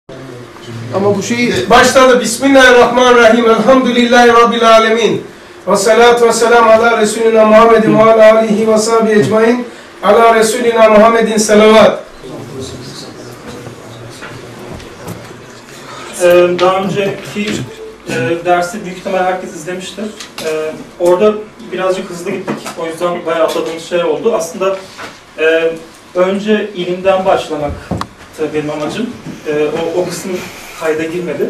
Ama bu şeyi başladı. Bismillahirrahmanirrahim. Elhamdülillahi Rabbil alemin. Ve salatu ve selam ala Resulina Muhammedin ve ala alihi ve sahbihi ecmain. Ala Resulina Muhammedin salavat. Daha önceki dersi büyük ihtimal herkes izlemiştir. Orada birazcık hızlı gittik. O yüzden bayağı atladığımız şey oldu. Aslında önce ilimden başlamaktı benim amacım. O kısım kayda girmedi.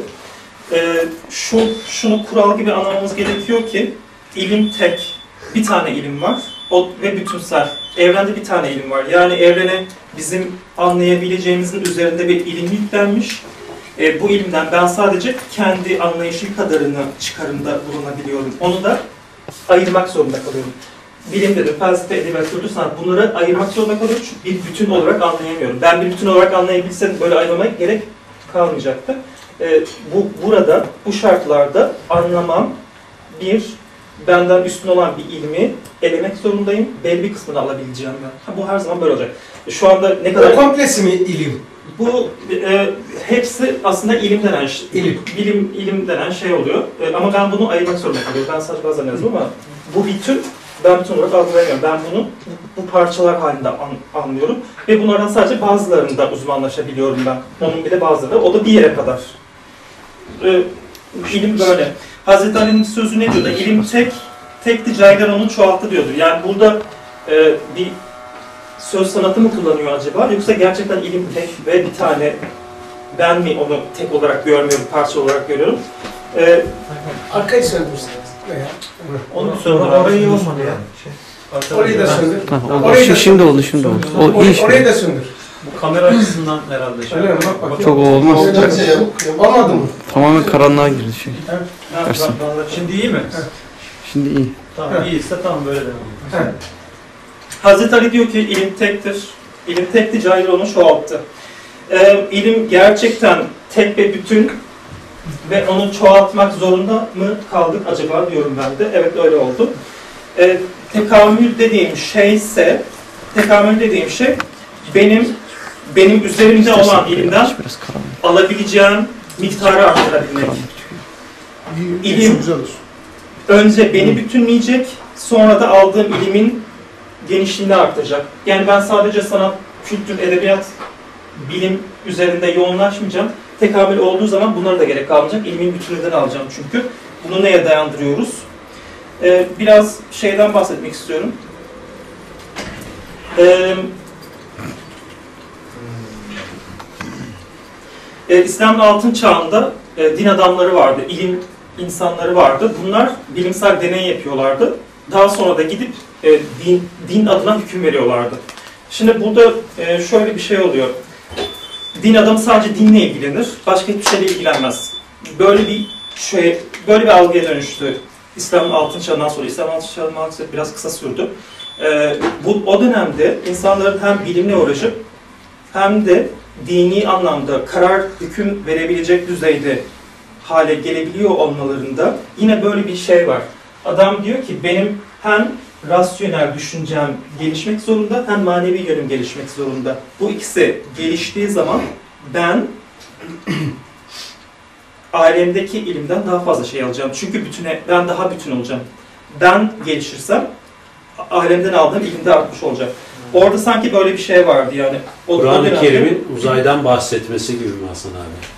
Şunu kural gibi anlamamız gerekiyor ki ilim tek, bir tane ilim var ve bütünsel. Evrende bir tane ilim var. Yani evrene bizim anlayabileceğimizin üzerinde bir ilim yüklenmiş. Bu ilimden ben sadece kendi anlayışım kadarını çıkarımda bulunabiliyorum. Onu da ayırmak zorunda kalıyorum. Bilim dedim, felsefe, edebiyat, kültür, sanat, bunları ayırmak zorunda kalıyorum çünkü bir bütün olarak anlayamıyorum. Ben bir bütün olarak anlayabilsem böyle ayırmaya gerek kalmayacaktı. Burada, bu şartlarda anlamam, benden üstün olan bir ilmi elemek zorundayım. Belli bir kısmını alabileceğim ben. Bu her zaman böyle olacak. Şu anda ne kadar... Komplesi mi ilim? Bu hepsi aslında ilim denen şey. İlim denen şey oluyor. Ama ben bunu ayırmak zorunda kalıyorum. Ben sadece bazen yazdım ama bu bütün, ben bütün olarak algılayamıyorum. Ben bunu bu parçalar halinde anlıyorum. Ve bunlardan sadece bazılarında uzmanlaşabiliyorum ben. Onun bile bazıları. O da bir yere kadar. İlim böyle. Hazreti Ali'nin sözü ne diyordu? İlim tekti, cahiller onu çoğalttı diyordu. Yani burada bir söz sanatı mı kullanıyor acaba? Yoksa gerçekten ilim tek ve bir tane, ben mi onu tek olarak görmüyorum, parça olarak görüyorum? Arkayı söndürseniz. Onu söndür. Orayı olmadı ya. Orayı da söndür. Tamam, şimdi oldu. Orayı da söndür. Bu kamera açısından herhalde. Öyle mi? Bak bakayım. Çok olmaz. Olmadı mı? Tamamen karanlığa girdi şey. Şimdi iyi mi? Şimdi iyi. Tamam, iyiyse tamam böyle devam. Hazreti Ali diyor ki ilim tektir. İlim tekti, cahil onu çoğalttı. İlim gerçekten tek ve bütün ve onu çoğaltmak zorunda mı kaldık acaba diyorum ben de. Evet, öyle oldu. Tekamül dediğim şey benim üzerimde olan ilimden alabileceğim miktarı arttırabilmek. İlim önce beni bütünleyecek, sonra da aldığım ilimin genişliğini artacak. Yani ben sadece sanat, kültür, edebiyat, bilim üzerinde yoğunlaşmayacağım. Tekamül olduğu zaman bunlara da gerek kalmayacak. İlmin bütününden alacağım çünkü. Bunu neye dayandırıyoruz? Biraz şeyden bahsetmek istiyorum. İslam'ın altın çağında din adamları vardı, ilim insanları vardı. Bunlar bilimsel deney yapıyorlardı. Daha sonra da gidip din adına hüküm veriyorlardı. Şimdi burada şöyle bir şey oluyor. Din adamı sadece dinle ilgilenir, başka hiçbir şeyle ilgilenmez. Böyle bir algıya dönüştü. İslam'ın altın çağından sonra. İslam'ın altın çağı maalesef biraz kısa sürdü. O dönemde insanların hem bilimle uğraşıp hem de dini anlamda karar, hüküm verebilecek düzeyde hale gelebiliyor olmalarında yine böyle bir şey var. Adam diyor ki benim hem rasyonel düşüncem gelişmek zorunda hem manevi yönüm gelişmek zorunda. Bu ikisi geliştiği zaman ben ailemdeki ilimden daha fazla şey alacağım. Çünkü ben daha bütün olacağım. Ben gelişirsem ailemden aldığım ilimde artmış olacak. Orada sanki böyle bir şey vardı yani. Kur'an-ı Kerim'in uzaydan bahsetmesi gibi mi Hasan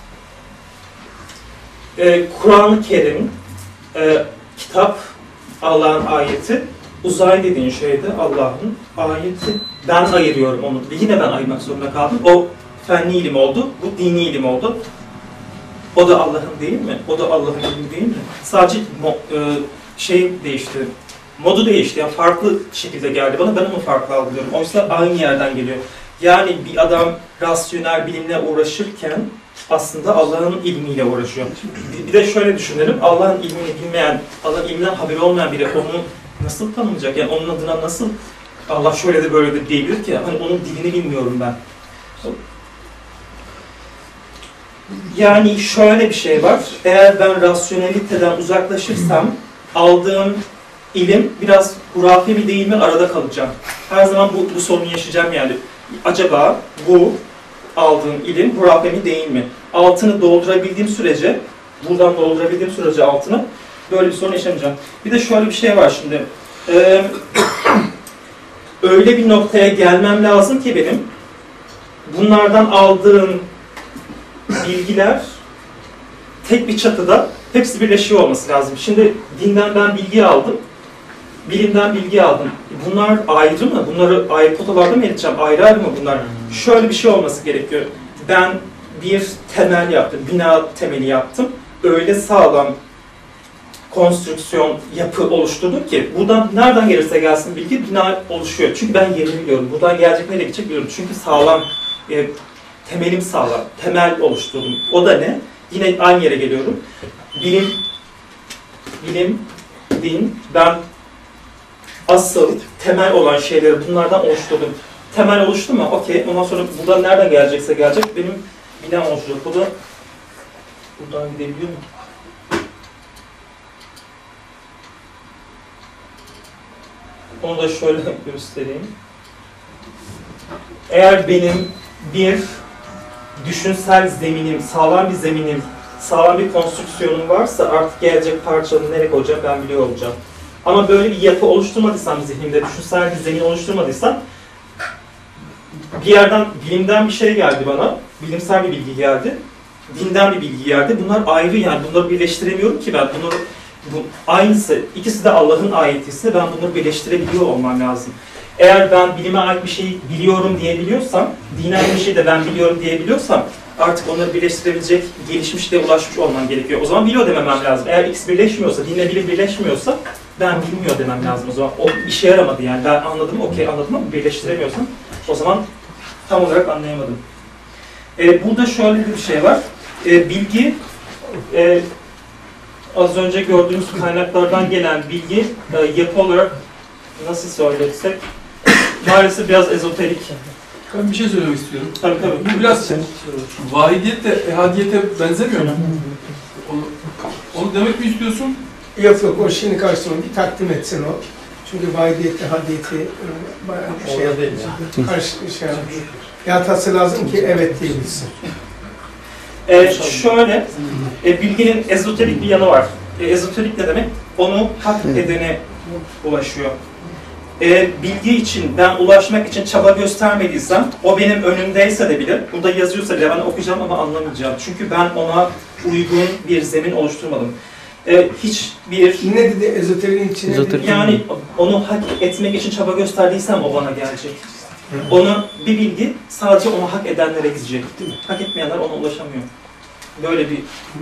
abi? Kur'an-ı Kerim, kitap, Allah'ın ayeti, uzay dediğin şey de Allah'ın ayeti. Ben ayırıyorum onu. Yine ben ayırmak zorunda kaldım. O fenli ilim oldu, bu dini ilim oldu. O da Allah'ın değil mi? O da Allah'ın ilmi değil mi? Sadece değişti. Modu değişti. Yani farklı şekilde geldi bana. Ben onu farklı algılıyorum. Oysa aynı yerden geliyor. Yani bir adam rasyonel bilimle uğraşırken aslında Allah'ın ilmiyle uğraşıyor. Bir de şöyle düşünelim. Allah'ın ilmini bilmeyen, Allah'ın ilminden haberi olmayan biri onu nasıl tanımlayacak? Yani onun adına nasıl Allah şöyle de böyle de diyebilir ki? Hani onun dilini bilmiyorum ben. Yani şöyle bir şey var. Eğer ben rasyoneliteden uzaklaşırsam aldığım ilim biraz hurafi mi değil mi arada kalacağım. Her zaman bu sorunu yaşayacağım yani. Acaba bu aldığım ilim hurafe mi değil mi? altını doldurabildiğim sürece, buradan doldurabildiğim sürece altını böyle bir sorun yaşamayacağım. Bir de şöyle bir şey var şimdi. Öyle bir noktaya gelmem lazım ki benim bunlardan aldığım bilgiler tek bir çatıda hepsi birleşiyor olması lazım. Şimdi dinden ben bilgi aldım, bilimden bilgi aldım. Bunlar ayrı mı? Bunları ayrı potalarda mı eriteceğim? Ayrı ayrı mı bunlar? Şöyle bir şey olması gerekiyor. Ben bir temel yaptım, bina temeli yaptım. Öyle sağlam konstrüksiyon, yapı oluşturduk ki buradan nereden gelirse gelsin bilgi bina oluşuyor. Çünkü ben yerini biliyorum. Buradan gelecek nereye gidecek biliyorum. Çünkü sağlam, temelim sağlam. Temel oluşturdum. O da ne? Yine aynı yere geliyorum. Bilim, din, ben asıl temel olan şeyleri bunlardan oluşturdum. Temel oluştu mu? Okey. Ondan sonra buradan nereden gelecekse gelecek benim bina oluşacak. Bu da buradan gidebiliyor mu? Onu da şöyle göstereyim. Eğer benim bir düşünsel zeminim, sağlam bir zeminim, sağlam bir konstrüksiyonum varsa artık gelecek parçanın nereye koyacağım ben biliyor olacağım. Ama böyle bir yapı oluşturmadıysam zihnimde, düşünsel bir zemin oluşturmadıysam bir yerden, bilimden bir şey geldi bana, bilimsel bir bilgi geldi, dinden bir bilgi geldi. Bunlar ayrı yani, bunları birleştiremiyorum ki ben. Aynısı, ikisi de Allah'ın ayetiyse ben bunları birleştirebiliyor olmam lazım. Eğer ben bilime ait bir şeyi biliyorum diyebiliyorsam, dine ait bir şeyi de ben biliyorum diyebiliyorsam artık onları birleştirebilecek, gelişmişliğe ulaşmış olmam gerekiyor. O zaman biliyor dememem lazım. Eğer ikisi birleşmiyorsa, dinle bilim birleşmiyorsa ben bilmiyor demem lazım o zaman. O işe yaramadı yani. Ben anladım, okey anladım ama birleştiremiyorsam o zaman tam olarak anlayamadım. Burada şöyle bir şey var. Bilgi, az önce gördüğümüz kaynaklardan gelen bilgi yapı olarak nasıl söyletsek maalesef biraz ezoterik. Ben bir şey söylemek istiyorum. Tabii. Bu biraz vahidiyette, ehadiyete benzemiyor mu? Onu demek mi istiyorsun? Yok o şimdi karşısına bir takdim etsin o. Çünkü vahidiyette, hadiyeti bayağı bir şey yapıyor. Karşı şey yapıyor. Yatası lazım ki evet diyebilsin. Şöyle, bilginin ezoterik bir yanı var. Ezoterik ne demek? Onu hak edene ulaşıyor. Bilgi için, ben ulaşmak için çaba göstermediysem, o benim önümdeyse de bile, burada yazıyorsa bile ben okuyacağım ama anlamayacağım. Çünkü ben ona uygun bir zemin oluşturmadım. Hiçbir... Ne dedi ezoteriğin içine? Yani onu hak etmek için çaba gösterdiysem o bana gelecek. Onu, bir bilgi sadece onu hak edenlere gidecek. Hak etmeyenler ona ulaşamıyor. Böyle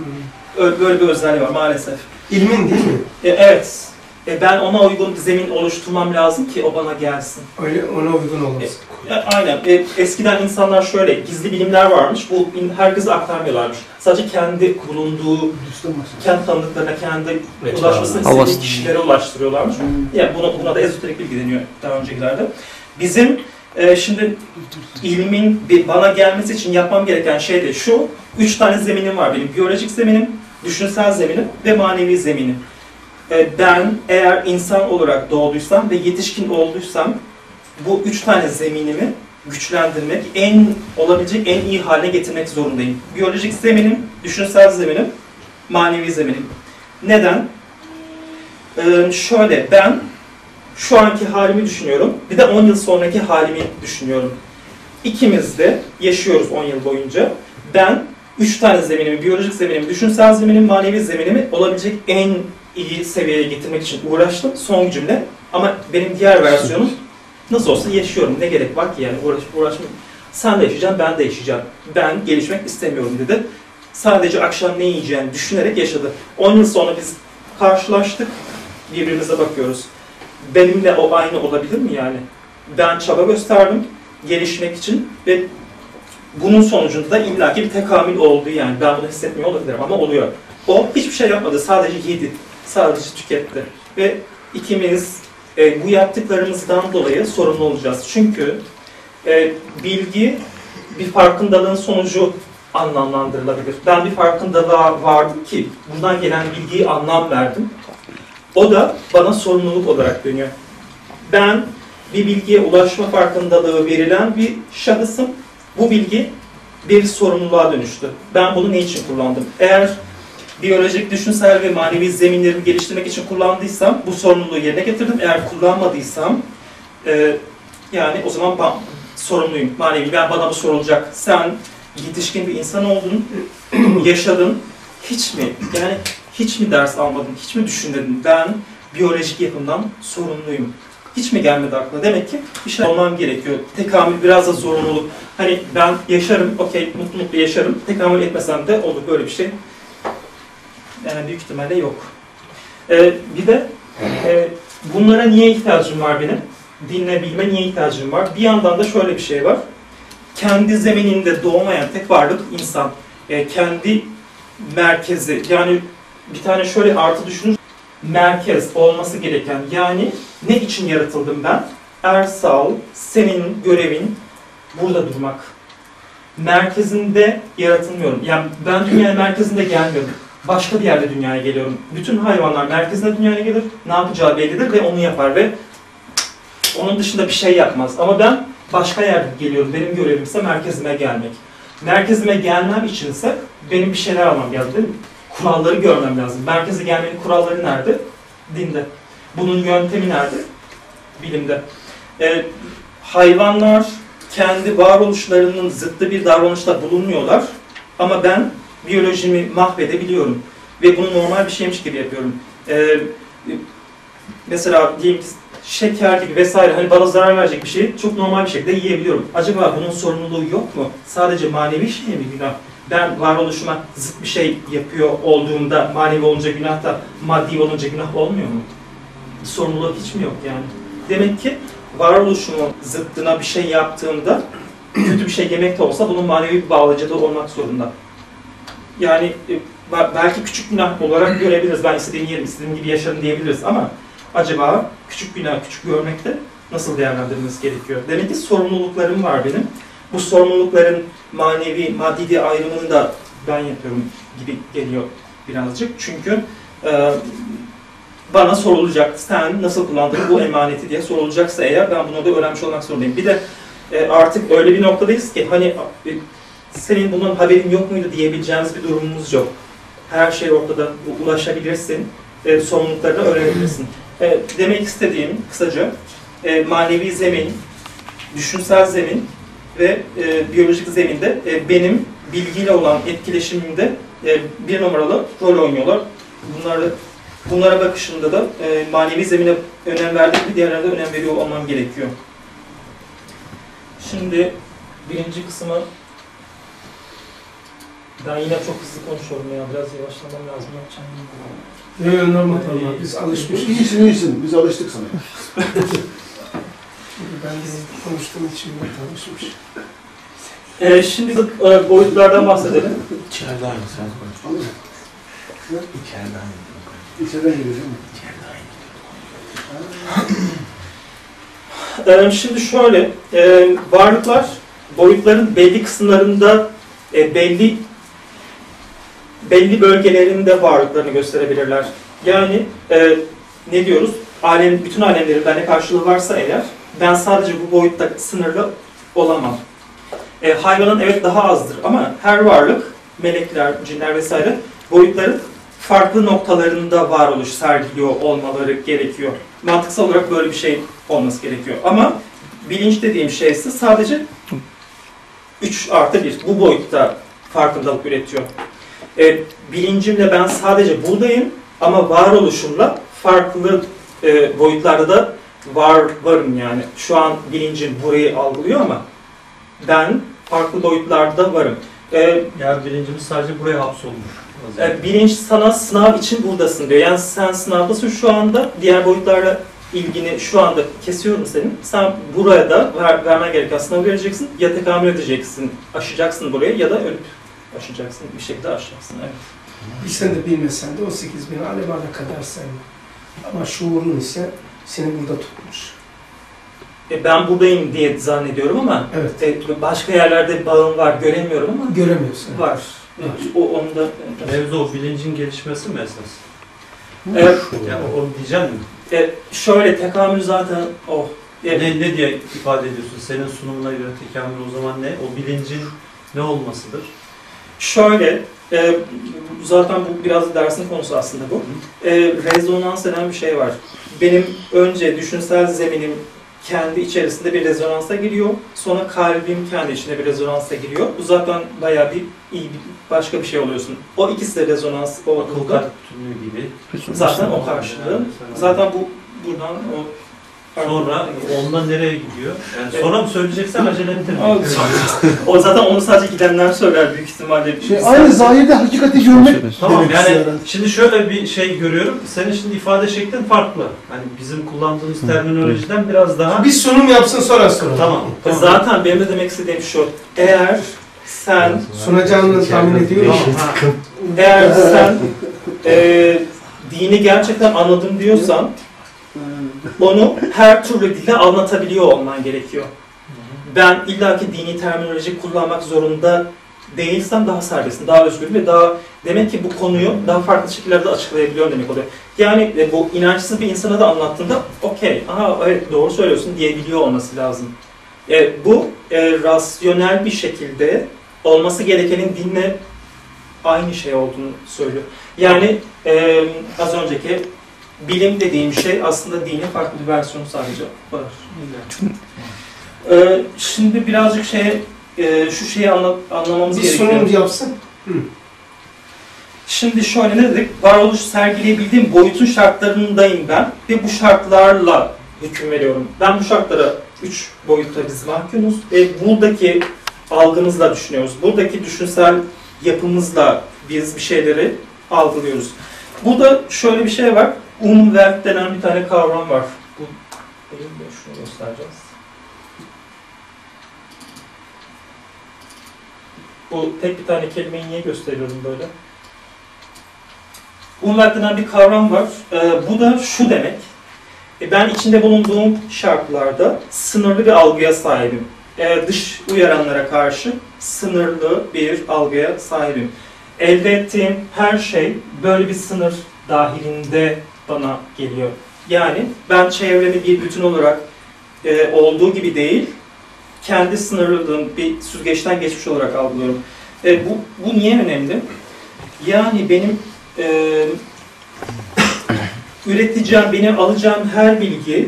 bir özelliği var maalesef. İlmin değil mi? Evet. Ben ona uygun bir zemin oluşturmam lazım ki o bana gelsin. Öyle ona uygun olması. Aynen. Eskiden insanlar şöyle, gizli bilimler varmış, bu herkese aktarmıyorlarmış. Sadece kendi bulunduğu, kendi tanıdıklarına, kendi ulaşmasını istediği kişilere ulaştırıyorlarmış. Yani buna da ezoterik bilgi deniyor daha öncekilerde. Bizim şimdi ilmin bana gelmesi için yapmam gereken şey de şu, 3 tane zeminim var benim. Biyolojik zeminim, düşünsel zeminim ve manevi zeminim. Ben eğer insan olarak doğduysam ve yetişkin olduysam bu 3 tane zeminimi güçlendirmek, olabilecek en iyi hale getirmek zorundayım. Biyolojik zeminim, düşünsel zeminim, manevi zeminim. Neden? Şöyle, ben şu anki halimi düşünüyorum, bir de 10 yıl sonraki halimi düşünüyorum. İkimiz de yaşıyoruz 10 yıl boyunca. Ben 3 tane zeminimi, biyolojik zeminimi, düşünsel zeminim, manevi zeminimi olabilecek en iyi seviyeye getirmek için uğraştım. Son gücümle. Ama benim diğer versiyonum nasıl olsa yaşıyorum. Ne gerek var ki yani uğraşmak. Sen de yaşayacaksın, ben de yaşayacağım. Ben gelişmek istemiyorum dedi. Sadece akşam ne yiyeceğini düşünerek yaşadı. 10 yıl sonra biz karşılaştık. Birbirimize bakıyoruz. Benimle o aynı olabilir mi yani? Ben çaba gösterdim gelişmek için ve bunun sonucunda da illaki bir tekamül oldu yani. Ben bunu hissetmiyor olabilirim ama oluyor. O hiçbir şey yapmadı. Sadece yedi. Sadece tüketti. Ve ikimiz bu yaptıklarımızdan dolayı sorumlu olacağız. Çünkü bilgi bir farkındalığın sonucu anlamlandırılabilir. Ben bir farkındalığa vardım ki buradan gelen bilgiyi anlam verdim. O da bana sorumluluk olarak dönüyor. Ben bir bilgiye ulaşma farkındalığı verilen bir şahısım. Bu bilgi bir sorumluluğa dönüştü. Ben bunu ne için kullandım? Eğer biyolojik, düşünsel ve manevi zeminlerimi geliştirmek için kullandıysam bu sorumluluğu yerine getirdim. Eğer kullanmadıysam yani o zaman ben sorumluyum. Manevi, bana bu sorulacak. Sen yetişkin bir insan oldun, yaşadın. Hiç mi ders almadın, hiç mi düşünmedin? Ben biyolojik yapımdan sorumluyum. Hiç mi gelmedi aklına? Demek ki bir şey olmam gerekiyor. Tekamül biraz da zorunluluk. Hani ben yaşarım, okey, mutlu yaşarım. Tekamül etmesem de olur, böyle bir şey. Yani büyük ihtimalle yok. Bir de bunlara niye ihtiyacım var benim? Dinle, bilme niye ihtiyacım var? Bir yandan da şöyle bir şey var. Kendi zemininde doğmayan tek varlık insan. Kendi merkezi, yani bir tane şöyle artı düşünür, merkez olması gereken, yani ne için yaratıldım ben? Ersal, senin görevin burada durmak. Merkezinde yaratılmıyorum. Yani ben dünyanın merkezinde gelmiyorum. Başka bir yerde dünyaya geliyorum. Bütün hayvanlar merkezinde dünyaya gelir, ne yapacağı bellidir ve onu yapar ve onun dışında bir şey yapmaz. Ama ben başka yerde geliyorum. Benim görevim ise merkezime gelmek. Merkezime gelmem içinse benim bir şeyler almam lazım, değil mi? Kuralları görmem lazım. Merkeze gelmenin kuralları nerede? Dinde. Bunun yöntemi nerede? Bilimde. Hayvanlar kendi varoluşlarının zıttı bir davranışta bulunmuyorlar. Ama ben biyolojimi mahvedebiliyorum. Ve bunu normal bir şeymiş gibi yapıyorum. Mesela diyelim ki şeker gibi vesaire, hani bana zarar verecek bir şeyi çok normal bir şekilde yiyebiliyorum. Acaba bunun sorumluluğu yok mu? Sadece manevi şey mi günah? Ben varoluşuma zıt bir şey yapıyor olduğumda manevi olunca günah da maddi olunca günah olmuyor mu? Sorumluluk hiç mi yok yani? Demek ki varoluşumun zıttına bir şey yaptığımda kötü bir şey yemek de olsa bunun manevi bir bağlayıcı da olmak zorunda. Yani belki küçük günah olarak görebiliriz. Ben istediğim yerim, istediğim gibi yaşarım diyebiliriz ama acaba küçük günah, küçük görmekte nasıl değerlendirmemiz gerekiyor? Demek ki sorumluluklarım var benim. Bu sorumlulukların manevi, maddi bir ayrımını da ben yapıyorum gibi geliyor birazcık. Çünkü bana sorulacak, sen nasıl kullandın bu emaneti diye sorulacaksa eğer ben bunu da öğrenmiş olmak zorundayım. Bir de artık öyle bir noktadayız ki hani senin bunun haberin yok muydu diyebileceğimiz bir durumumuz yok. Her şey ortada, ulaşabilirsin, sorumluluklarını öğrenebilirsin. Demek istediğim kısaca manevi zemin, düşünsel zemin ve biyolojik zeminde benim bilgiyle olan etkileşimimde bir numaralı rol oynuyorlar. Bunlara bakışımda da manevi zemine önem verdiğim gibi diğerlerine önem veriyor olmam gerekiyor. Şimdi birinci kısmı ben yine çok hızlı konuşuyorum ya, biraz yavaşlamam lazım. Yok, normal. Biz alışmışız. İyisin. Biz alıştık sana. Ben de konuştuğum için de tanışmış. Şimdi boyutlardan bahsedelim. İçeride aynı sen konuş. İçeride aynı. İçeriden geliyor değil mi? Şimdi şöyle, varlıklar boyutların belli kısımlarında belli bölgelerinde varlıklarını gösterebilirler. Yani ne diyoruz? Bütün alemlerin bende karşılığı varsa eğer, ben sadece bu boyutta sınırlı olamam. Hayvanın evet daha azdır ama her varlık, melekler, cinler vesaire boyutların farklı noktalarında varoluş sergiliyor olmaları gerekiyor. Mantıksal olarak böyle bir şey olması gerekiyor. Ama bilinç dediğim şey ise sadece 3+1 bu boyutta farkındalık üretiyor. Bilincimle ben sadece buradayım ama varoluşumla farklı boyutlarda da varım yani. Şu an bilincim burayı algılıyor ama ben farklı boyutlarda varım. Yani bilincimiz sadece buraya hapsolmuş. Bilinç sana sınav için buradasın diyor. Yani sen sınavdasın şu anda, diğer boyutlarla ilgini şu anda kesiyorum senin. Sen buraya da vermen gereken sınavı vereceksin, ya tekamül edeceksin, aşacaksın buraya ya da ölüp aşacaksın, bir şekilde aşacaksın. Evet. Bilsen de bilmesen de 18.000 alevana kadar sen. Ama şuurun ise seni burada tutmuş. Ben buradayım diye zannediyorum ama Evet. Başka yerlerde bağım var, göremiyorum ama Göremiyorsun. var. Onu da... Mevzu o bilincin gelişmesi mi esas? Evet. Yani onu diyecek mi? Şöyle, tekamül zaten o. Ne diye ifade ediyorsun? Senin sunumuna göre tekamül o zaman ne? O bilincin ne olmasıdır? Şöyle, zaten bu biraz dersin konusu aslında bu. Rezonans denen bir şey var. Benim önce düşünsel zeminim kendi içerisinde bir rezonansa giriyor. Sonra kalbim kendi içine bir rezonansa giriyor. Bu zaten bayağı başka bir şey oluyorsun. O ikisi de rezonans Akıl olduğunda kalp bütünlüğü gibi. zaten o karşılığı. Zaten bu buradan o Sonra ondan nereye gidiyor? Yani sonra mı söyleyeceksen acele ettirme. o zaten onu sadece gidenler söyler büyük ihtimalle. Aynı zahirde hakikati görmek Tamam demek yani istiyorum. şimdi şöyle bir şey görüyorum. Senin şimdi ifade şeklin farklı. Hani bizim kullandığımız terminolojiden biraz daha... Bir sunum yapsın sonra sorun. Tamam. Zaten benim de demek istediğim şu. Eğer sen Sunacağını tahmin ediyorum. Tamam, ha. Eğer sen dini gerçekten anladım diyorsan onu her türlü dille anlatabiliyor olman gerekiyor. Ben illaki dini terminoloji kullanmak zorunda değilsem daha serbestim, daha özgürüm ve daha demek ki bu konuyu daha farklı şekillerde açıklayabiliyorum demek oluyor. Yani bu inançsız bir insana da anlattığında okey, aha evet doğru söylüyorsun diyebiliyor olması lazım. Bu rasyonel bir şekilde olması gerekenin dinle aynı şey olduğunu söylüyor. Yani az önceki bilim dediğim şey aslında dinin farklı bir versiyonu sadece var. Şimdi birazcık şu şeyi anlamamız Bir gerekiyor. sunum yapsın. Şimdi şöyle ne dedik? Varoluş sergileyebildiğim boyutun şartlarındayım ben ve bu şartlarla hüküm veriyorum. Ben bu şartlara 3 boyutta biz mahkumuz ve buradaki algımızla düşünüyoruz. Buradaki düşünsel yapımızla biz bir şeyleri algılıyoruz. Burada şöyle bir şey var. Umwelt denen bir tane kavram var. Bu elimde şunu göstereceğiz. Bu tek bir tane kelimeyi niye gösteriyorum böyle? Umwelt denen bir kavram var. Bu da şu demek. Ben içinde bulunduğum şartlarda sınırlı bir algıya sahibim. Dış uyaranlara karşı sınırlı bir algıya sahibim. Elde ettiğim her şey böyle bir sınır dahilinde bana geliyor. Yani ben çevremi bir bütün olarak olduğu gibi değil, kendi sınırlılığım bir süzgeçten geçmiş olarak algılıyorum. Bu niye önemli? Yani benim üreteceğim, benim alacağım her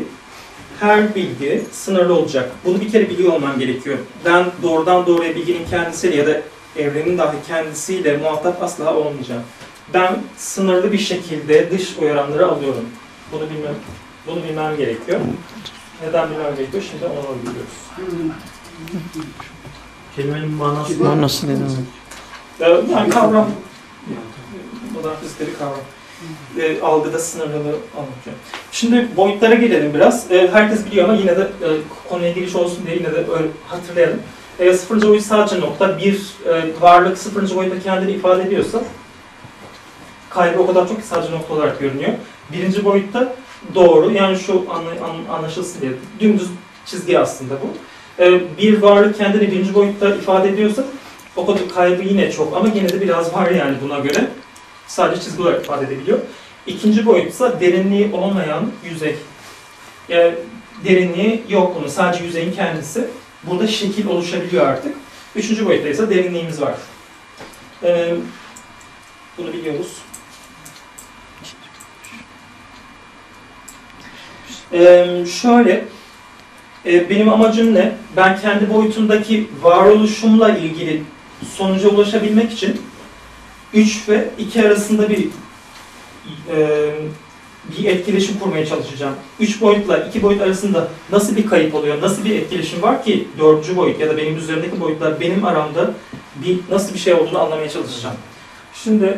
bilgi sınırlı olacak. Bunu bir kere biliyor olmam gerekiyor. Ben doğrudan doğruya bilginin kendisiyle ya da evrenin dahi kendisiyle muhatap asla olmayacağım. Ben sınırlı bir şekilde dış uyaranları alıyorum. Bunu bilmem gerekiyor. Neden bilmem gerekiyor? Şimdi onu biliyoruz. Kelimenin manası Manası ne demek? Yani kavram. Modern fizikte bir kavram. Algıda sınırlılığı anlatıyor. Şimdi boyutlara gelelim biraz. Herkes biliyor ama yine de konuya giriş olsun diye yine de hatırlayalım. Sıfırıncı boyut sadece nokta. Bir varlık sıfırıncı boyutta kendini ifade ediyorsa kaybı o kadar çok ki sadece nokta olarak görünüyor. Birinci boyutta doğru, yani şu anlaşılsın diye dümdüz çizgi aslında bu. Bir varlık kendini birinci boyutta ifade ediyorsa o kadar kaybı yine çok ama yine de biraz var yani buna göre. Sadece çizgi olarak ifade edebiliyor. İkinci boyutsa derinliği olmayan yüzey. Derinliği yok bunun, sadece yüzeyin kendisi. Burada şekil oluşabiliyor artık. Üçüncü boyutta ise derinliğimiz var. Bunu biliyoruz. Şöyle, benim amacım ne? Ben kendi boyutundaki varoluşumla ilgili sonuca ulaşabilmek için 3 ve 2 arasında bir etkileşim kurmaya çalışacağım. 3 boyutla 2 boyut arasında nasıl bir kayıp oluyor, nasıl bir etkileşim var ki 4. boyut ya da benim üzerindeki boyutlar benim aramda nasıl bir şey olduğunu anlamaya çalışacağım. Şimdi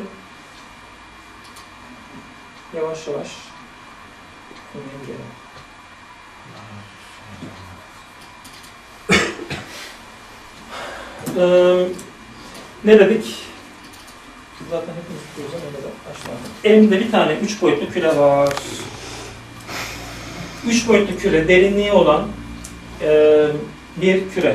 yavaş yavaş ne dedik? Zaten hepimiz biliyoruz ama öyle de başlayalım. Elimde bir tane 3 boyutlu küre var. 3 boyutlu küre, derinliği olan bir küre.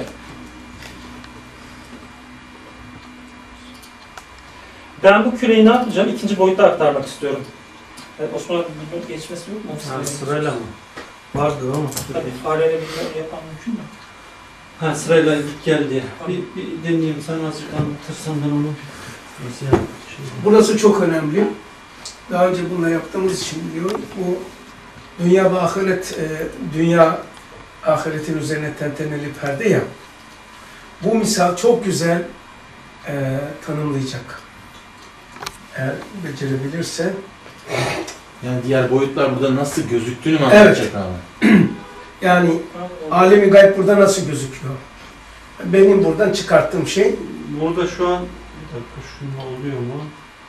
Ben bu küreyi ne yapacağım? İkinci boyutta aktarmak istiyorum. Osman'a bilmiyorum, geçmesi yok mu? sırayla mı? Vardır ama. Tabii fareyle bilmiyorum, yapan mümkün mü? Ha sırayla git gel diye. Bir dinleyeyim, sen azıcık anlatırsan ben onu. Nasıl Burası çok önemli. Daha önce bununla yaptığımız için diyor. Bu dünya ve ahiret, dünya ahiretin üzerine tenteneli perde ya. Bu misal çok güzel tanımlayacak. Eğer becerebilirse. Yani diğer boyutlar burada nasıl gözüktüğünü mü anlatacak abi? Yani alemi gayb burada nasıl gözüküyor? Benim buradan çıkarttığım şey. Burada şu an bir dakika, şunun oluyor mu?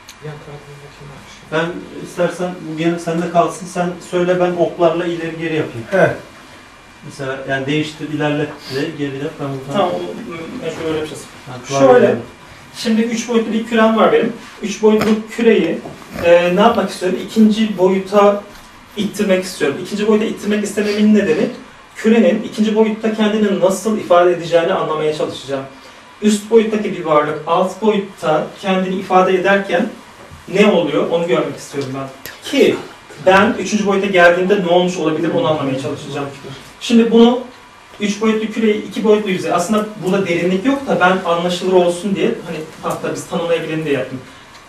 Ben istersen bu gene sende kalsın. Sen söyle, ben oklarla ileri geri yapayım. He. Mesela yani değiştir, ilerlet de geri yap. Ben buradan... Tamam, şöyle yapacağız. Ha, Şöyle, şimdi 3 boyutlu bir kürem var benim. 3 boyutlu küreyi ne yapmak istiyorum? İkinci boyuta ittirmek istiyorum. İkinci boyuta ittirmek istememin nedeni, kürenin ikinci boyutta kendini nasıl ifade edeceğini anlamaya çalışacağım. Üst boyuttaki bir varlık, alt boyutta kendini ifade ederken ne oluyor onu görmek istiyorum ben. Ki ben 3. boyuta geldiğimde ne olmuş olabilir onu anlamaya çalışacağım. Şimdi bunu 3 boyutlu küreyi 2 boyutlu yüzey. Aslında burada derinlik yok da ben anlaşılır olsun diye hani hatta biz tanımlayabilelim diye yaptım.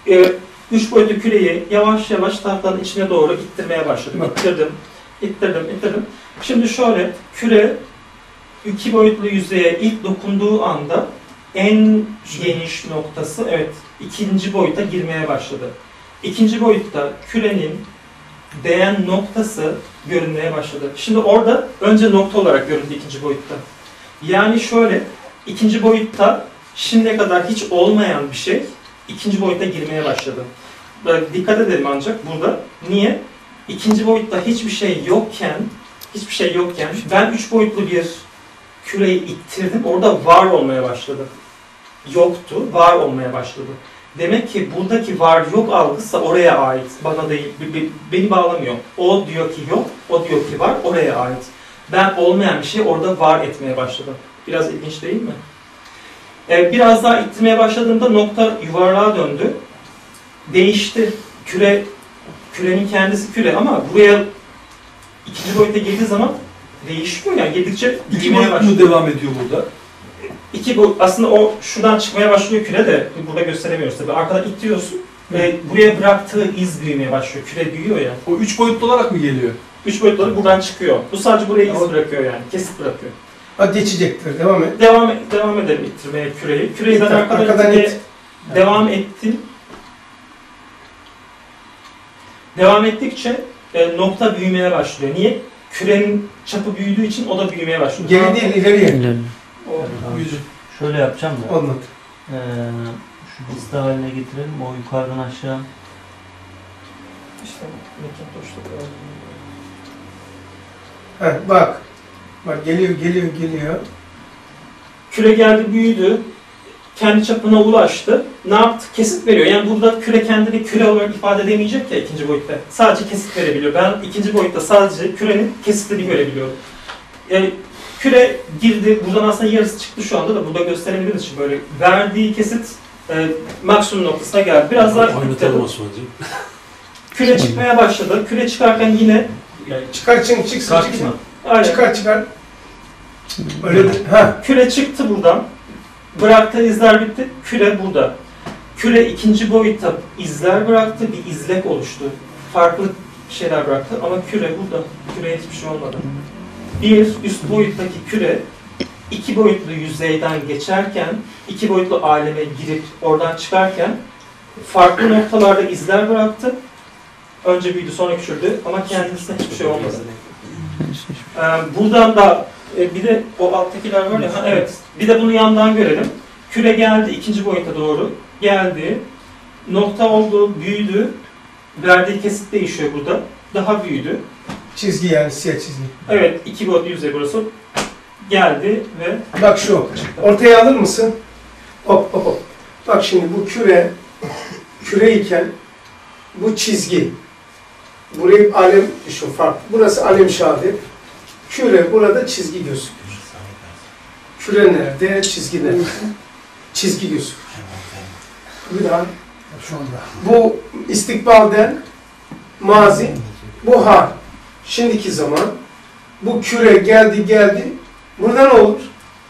3 boyutlu küreyi yavaş yavaş tahtanın içine doğru ittirmeye başladım. İttirdim. Şimdi şöyle, küre 2 boyutlu yüzeye ilk dokunduğu anda en geniş noktası, evet, ikinci boyuta girmeye başladı. İkinci boyutta kürenin değen noktası görünmeye başladı. Şimdi orada önce nokta olarak göründü ikinci boyutta. Yani şöyle, ikinci boyutta şimdiye kadar hiç olmayan bir şey ikinci boyuta girmeye başladı. Böyle dikkat edelim ancak burada. Niye? İkinci boyutta hiçbir şey yokken ben 3 boyutlu bir küreyi ittirdim. Orada var olmaya başladı. Yoktu, var olmaya başladı. Demek ki buradaki var yok algısı oraya ait. Bana değil, beni bağlamıyor. O diyor ki yok, o diyor ki var, oraya ait. Ben olmayan bir şey orada var etmeye başladım. Biraz ilginç değil mi? Biraz daha ittirmeye başladığımda nokta yuvarlığa döndü. Değişti. Kürenin kendisi küre ama buraya ikinci boyuta girdiği zaman değişiyor yani. Yedikçe büyümeye başlıyor. devam ediyor burada? Aslında o şuradan çıkmaya başlıyor küre de burada gösteremiyoruz tabii. Arkadan ittiriyorsun ve buraya bıraktığı iz büyümeye başlıyor. Küre büyüyor ya. O 3 boyutlu olarak mı geliyor? 3 boyutları buradan çıkıyor. Bu sadece buraya iz bırakıyor yani. Kesit bırakıyor. Hadi geçecektir. Devam et. Devam edelim ittirmeye küreyi. Küreyi ben İttir, arkadan it. devam ettim. Devam ettikçe nokta büyümeye başlıyor. Niye? Kürenin çapı büyüdüğü için o da büyümeye başlıyor. Geri değil, ileriye. Şöyle yapacağım da. Anlat. Şu liste haline getirelim. O yukarıdan aşağı. İşte Bak. Bak geliyor. Küre geldi, büyüdü. Kendi çapına ulaştı. Ne yaptı? Kesit veriyor. Yani burada küre kendini küre olarak ifade edemeyecek ya ikinci boyutta. Sadece kesit verebiliyor. Ben ikinci boyutta sadece kürenin kesitlerini görebiliyorum. Yani küre girdi. Buradan aslında yarısı çıktı şu anda da burada gösterebiliriz için böyle. Verdiği kesit maksimum noktasına geldi. Biraz daha Oynatalım Osman'cığım. Küre çıkmaya başladı. Küre çıkarken yine Çıksın. aynen. Çıkar. Öyle de. Ha. Küre çıktı buradan. Bıraktığı izler bitti. Küre burada. Küre ikinci boyutta izler bıraktı. Bir izlek oluştu. Farklı şeyler bıraktı ama küre burada. Küreye hiçbir şey olmadı. Bir üst boyuttaki küre 2 boyutlu yüzeyden geçerken, 2 boyutlu aleme girip oradan çıkarken farklı noktalarda izler bıraktı. Önce büyüdü, sonra küçüldü ama kendisine hiçbir şey olmadı. Buradan da bir de o alttakiler var ya, evet. Bir de bunu yandan görelim. Küre geldi ikinci boyuta doğru. Geldi. Nokta oldu, büyüdü. Verdiği kesit değişiyor burada. Daha büyüdü. Çizgi yani siyah çizgi. Evet, 2 boyutlu yüzey burası. Geldi ve Bak şu. Ortaya alır mısın? Hop. Bak şimdi bu küre iken bu çizgi. Burayı alem şu farklı. Burası alem şahit. Küre burada çizgi gözüküyor. Küre nerede? Çizgi nerede? Çizgi gözüküyor. Bir daha. Bu istikbalden mazi, bu hal. Şimdiki zaman bu küre geldi. Burada ne olur?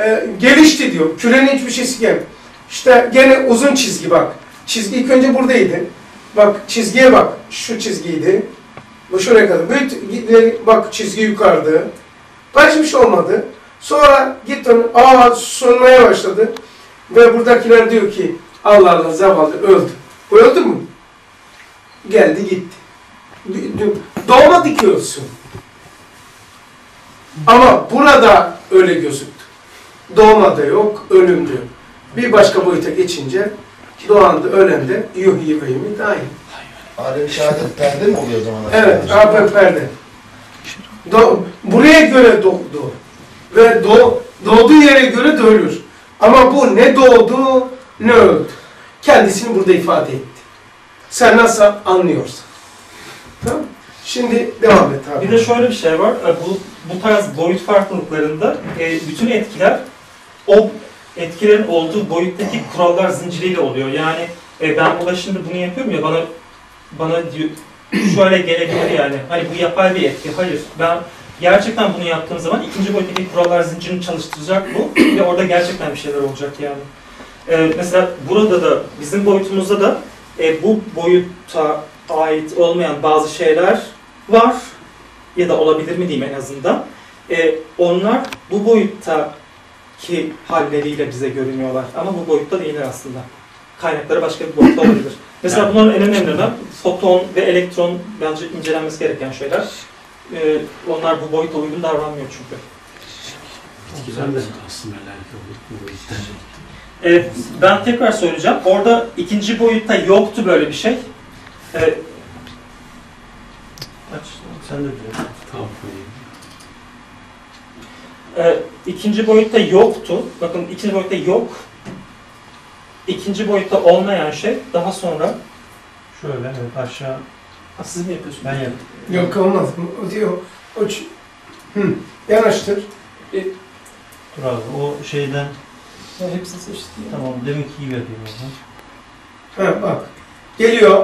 gelişti diyor. Kürenin hiçbir şeysi gelmiyor. İşte gene uzun çizgi bak. Çizgi ilk önce buradaydı. Bak çizgiye bak. Şu çizgiydi. Bu şuraya kadar. Bak çizgi yukarıda. Hiçbir şey olmadı. Sonra gitti sönmeye başladı. Ve buradakiler diyor ki Allah Allah zavallı öldü. Öldü mü? Geldi gitti. Doğmadı ki ölsün. Ama burada öyle gözüktü. Doğmada yok, ölümdü. Bir başka boyuta geçince doğan da ölen de yuhyi ve yumit aynı. Alem-i şehadet perde mi oluyor o zaman? Evet, perde. Buraya göre doğdu. Ve doğduğu yere göre de ölür. Ama bu ne doğdu ne öldü. Kendisini burada ifade etti. Sen nasıl anlıyorsan. Tamam. Şimdi devam et abi. Bir de şöyle bir şey var. Bu tarz boyut farklılıklarında bütün etkiler o etkilerin olduğu boyuttaki kurallar zinciriyle oluyor. Yani ben burada şimdi bunu yapıyorum ya, bana diyor, şöyle gelebilir yani. Hani bu yapay bir etki. Hayır. Ben gerçekten bunu yaptığım zaman ikinci boyuttaki kurallar zincirini çalıştıracak bu ve orada gerçekten bir şeyler olacak yani. Mesela burada da, bizim boyutumuzda da bu boyutta ait olmayan bazı şeyler var ya da olabilir mi diyeyim en azından. Onlar bu boyuttaki halleriyle bize görünüyorlar ama bu boyutta değiller aslında. Kaynakları başka bir boyutta olabilir. Mesela bunların en önemlilerinden foton ve elektron bence incelenmesi gereken şeyler. Onlar bu boyuta uygun davranmıyor çünkü. Bitkiler de aslında alakalı bu boyutta. Ben tekrar söyleyeceğim. Orada ikinci boyutta yoktu böyle bir şey. Aç, sen de biliyorsun. Tamam. İkinci boyutta yoktu. Bakın ikinci boyutta yok. İkinci boyutta olmayan şey daha sonra... Şöyle, evet, aşağı. Siz mi yapıyorsunuz? Ben yaptım. Yok olmaz. O diyor. Yanaştır. Dur abi, o şeyden, Hepsini seçtim. tamam, deminki gibi yapayım o zaman. Ha bak. Geliyor.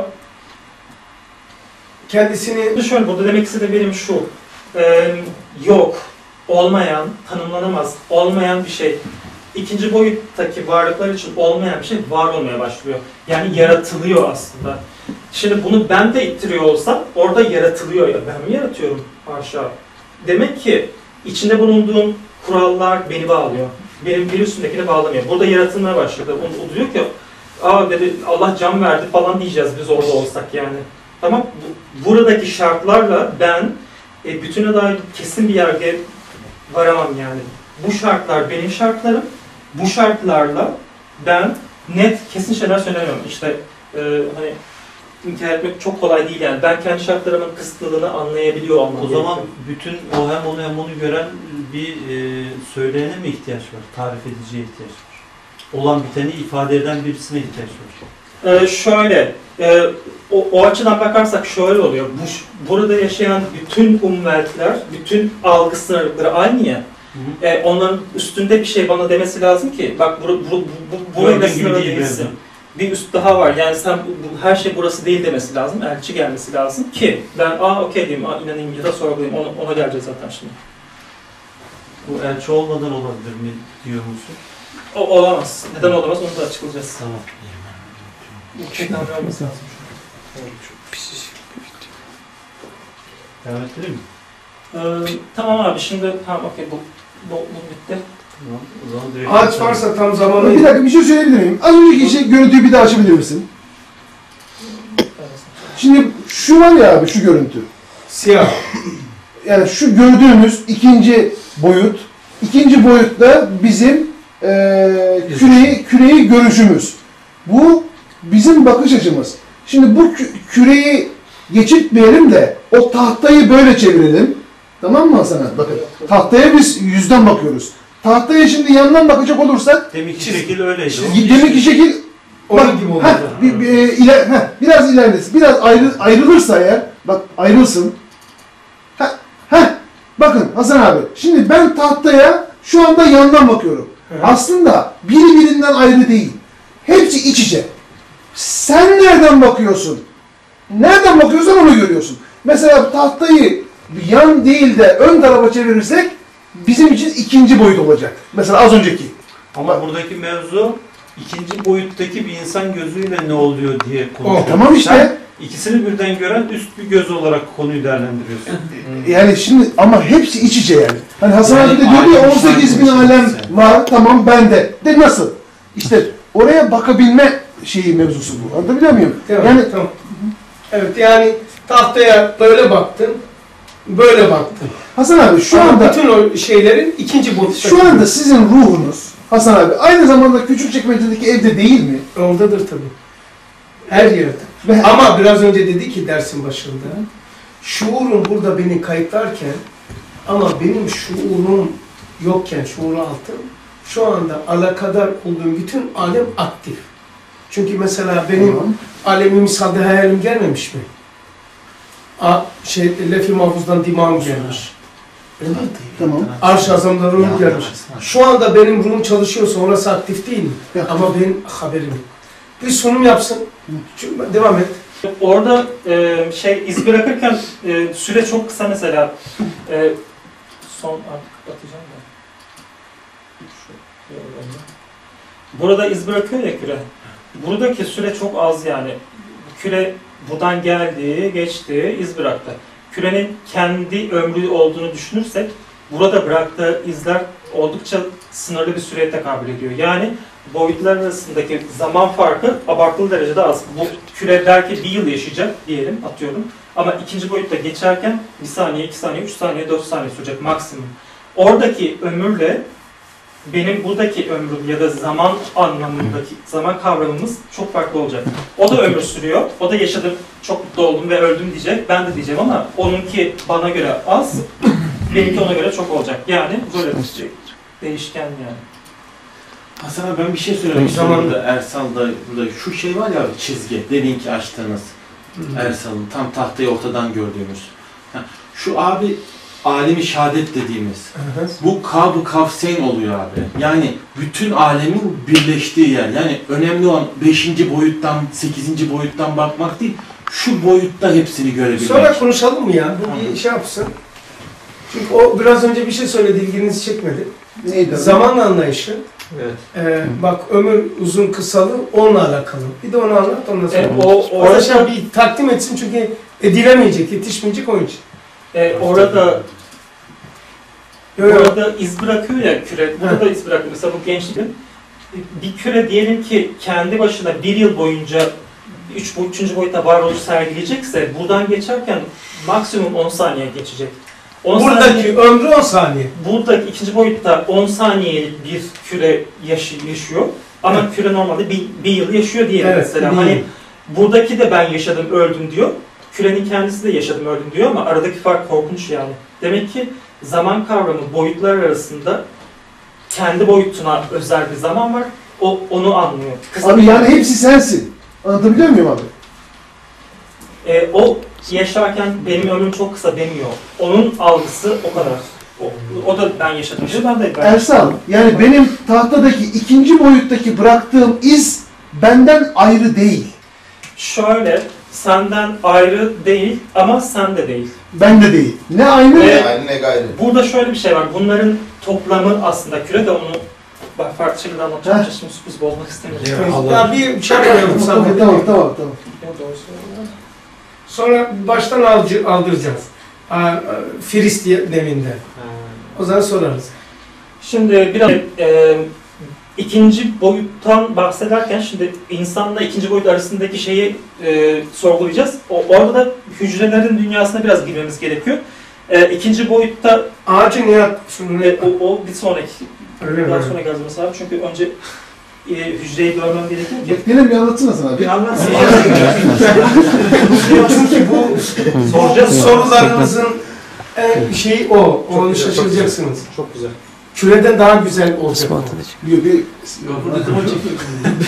Kendisini Şöyle, burada demek istediğim benim şu. Yok, olmayan, tanımlanamaz, olmayan bir şey. İkinci boyuttaki varlıklar için olmayan bir şey var olmaya başlıyor. Yani yaratılıyor aslında. Şimdi bunu ben de ittiriyor olsam orada yaratılıyor ya. Ben mi yaratıyorum? Haşa. Demek ki içinde bulunduğum kurallar beni bağlıyor. Benim bir üstündekini bağlamıyor. Burada yaratılmaya başladı. O diyor ki, dedi Allah can verdi falan diyeceğiz biz orada olsak yani. Tamam. Buradaki şartlarla ben bütüne dair kesin bir yargıya varamam yani. Bu şartlar benim şartlarım. Bu şartlarla ben net kesin şeyler söylemiyorum. İşte hani inkar etmek çok kolay değil yani. Ben kendi şartlarımın kısıtlılığını anlayabiliyor olmam. O zaman bütün o hem onu hem onu gören bir söyleyene mi ihtiyaç var? Tarif ediciye ihtiyaç var. Olan biteni ifade eden birisine ihtiyaç var. Şöyle, o açıdan bakarsak şöyle oluyor. Burada yaşayan bütün umveltler, bütün algı sınırlıkları aynı ya. Onların üstünde bir şey bana demesi lazım ki, bak burayla sınırlı değilsin. Bir üst daha var. Yani sen her şey burası değil demesi lazım. Elçi gelmesi lazım ki ben okey diyeyim, inanayım ya da sorgulayayım. Ona geleceğiz zaten şimdi. Bu elçi olmadan olabilir mi diyor musun? Olamaz. Neden olamaz onu da açıklayacağız. Tamam. Tekrar olması lazım. Devam ettireyim mi? Tamam abi şimdi tamam okey bu bitti. Tamam. O zaman direkt ağaç varsa tam zamanı. Bir dakika bir şey söyleyebilir miyim? Az önceki şey görüntüyü bir daha açabilir misin? Şimdi şu var ya abi, şu görüntü. Siyah. Yani şu gördüğümüz ikinci boyut. İkinci boyutta bizim küreyi görüşümüz. Bu bizim bakış açımız. Şimdi bu küreyi geçirtmeyelim de o tahtayı böyle çevirelim. Tamam mı Hasan abi? Bakın tahtaya biz yüzden bakıyoruz. Tahtaya şimdi yandan bakacak olursak deminki şekil öyleydi. deminki şekil Onun gibi oldu. biraz ilerlesin. Biraz ayrılırsa eğer, bak ayrılsın. Bakın Hasan abi, şimdi ben tahtaya şu anda yandan bakıyorum. Aslında biri birinden ayrı değil. Hepsi iç içe. Sen nereden bakıyorsun? Nereden bakıyorsan onu görüyorsun. Mesela tahtayı yan değil de ön tarafa çevirirsek bizim için ikinci boyut olacak. Mesela az önceki. Ama buradaki mevzu ikinci boyuttaki bir insan gözüyle ne oluyor diye konuşuyor. Tamam işte. Sen ikisini birden gören üst bir göz olarak konuyu değerlendiriyorsun. Yani şimdi ama hepsi iç içe yani. Hani Hasan Yani abi de diyor ya alem 18 bin şarkı alem işte. var, tamam bende. De nasıl? İşte oraya bakabilme şeyi mevzusu bu. Anlatabiliyor muyum? Tamam, Yani tamam. Evet yani tahtaya böyle baktın, böyle baktın. Hasan abi şu Ama anda bütün o şeylerin ikinci boyutta. şu anda sizin ruhunuz Hasan abi aynı zamanda Küçükçekmece'deki evde değil mi? Oradadır tabii. Her yerde. Ve Ama biraz önce dedi ki dersin başında, şuurum burada beni kayıtlarken ama benim şuurum yokken, şuuru altım, şu anda alakadar olduğum bütün alem aktif. Çünkü mesela benim alemi misalde hayalim gelmemiş mi? Lef-i mahfuzdan dimağım gelmiş. Tamam. Arş-ı Azam'da ruhum gelmiş. Şu anda benim ruhum çalışıyorsa orası aktif değil mi? Ama benim haberim yok. Bir sunum yapsın. Devam et. Orada iz bırakırken süre çok kısa mesela. Son artık kapatacağım da. Burada iz bırakıyor ya küre. Buradaki süre çok az yani. Küre buradan geldi, geçti, iz bıraktı. Kürenin kendi ömrü olduğunu düşünürsek burada bıraktığı izler oldukça sınırlı bir süreye tekabül ediyor. Yani boyutlar arasındaki zaman farkı abartılı derecede az. Bu küre belki 1 yıl yaşayacak diyelim, atıyorum. Ama ikinci boyutta geçerken 1 saniye, 2 saniye, 3 saniye, 4 saniye sürecek maksimum. Oradaki ömürle benim buradaki ömrüm ya da zaman anlamındaki zaman kavramımız çok farklı olacak. O da ömür sürüyor, o da yaşadım, çok mutlu oldum ve öldüm diyecek, ben de diyeceğim ama onunki bana göre az, benimki ona göre çok olacak. Yani böyle bir şey. Değişken yani. Hasan abi ben bir şey söylemek istiyorum burada Ersal'da burada şu şey var ya çizgi demin ki açtığınız Ersal'ın tam tahtayı ortadan gördüğümüz. Şu abi alemi şehadet dediğimiz bu Kab-ı Kavseyn oluyor abi. Yani bütün alemin birleştiği yer. Yani önemli olan 5. boyuttan 8. boyuttan bakmak değil. Şu boyutta hepsini görebilmek. Sonra konuşalım mı ya? Bu bir şey yapsın. Çünkü o biraz önce bir şey söyledi, ilginizi çekmedi. Neydi? Zaman anlayışı. Evet. Bak ömür uzun kısalı onunla alakalı. Bir de onu anlat ondan sonra. Orada şey bir takdim etsin çünkü edilemeyecek, yetişmeyecek onun için. Orada iz bırakıyor ya küre. Burada da iz bırakıyor. Mesela bu gençliğin bir küre diyelim ki kendi başına 1 yıl boyunca 3. boyutta varoluş sergileyecekse buradan geçerken maksimum 10 saniye geçecek. Buradaki ömrü 10 saniye. Buradaki ikinci boyutta 10 saniyelik bir küre yaşıyor. Ama küre normalde bir yıl yaşıyor diyelim mesela. Hani buradaki de ben yaşadım, öldüm diyor. Kürenin kendisi de yaşadım, öldüm diyor ama aradaki fark korkunç yani. Demek ki zaman kavramı boyutlar arasında kendi boyutuna özel bir zaman var. O onu anlıyor. Abi yani hepsi sensin. Anlatabiliyor muyum abi? O yaşarken benim ömrüm çok kısa demiyor. Onun algısı o kadar. O da ben yaşadım. Ben de Ersal, yani benim tahtadaki 2. boyuttaki bıraktığım iz benden ayrı değil. Şöyle, senden ayrı değil ama sen de değil. Ben de değil. Ne aynı Ne aynı ne gayrı. Burada şöyle bir şey var. Bunların toplamı aslında küre de onu farklı şekilde anlatacağım. Şimdi sürpriz bozmak istemiyorum. Ya bir şey yapalım. Tamam. Sonra baştan aldıracağız. Firist deminde. O zaman sorarız. Şimdi biraz ikinci boyuttan bahsederken şimdi insanla ikinci boyut arasındaki şeyi sorgulayacağız. Orada da hücrelerin dünyasına biraz girmemiz gerekiyor. İkinci boyutta ağacı Nihat o bir sonraki daha sonra yazması abi çünkü önce hücreyi görmem gerekiyor ki. Yine bir anlatsana sana. Bir anlatsana. Çünkü bu sorularınızın şeyi o. Onu şaşıracaksınız. Çok güzel. Küreden daha güzel olacak. Diyor bir Burada zaman çekiyor.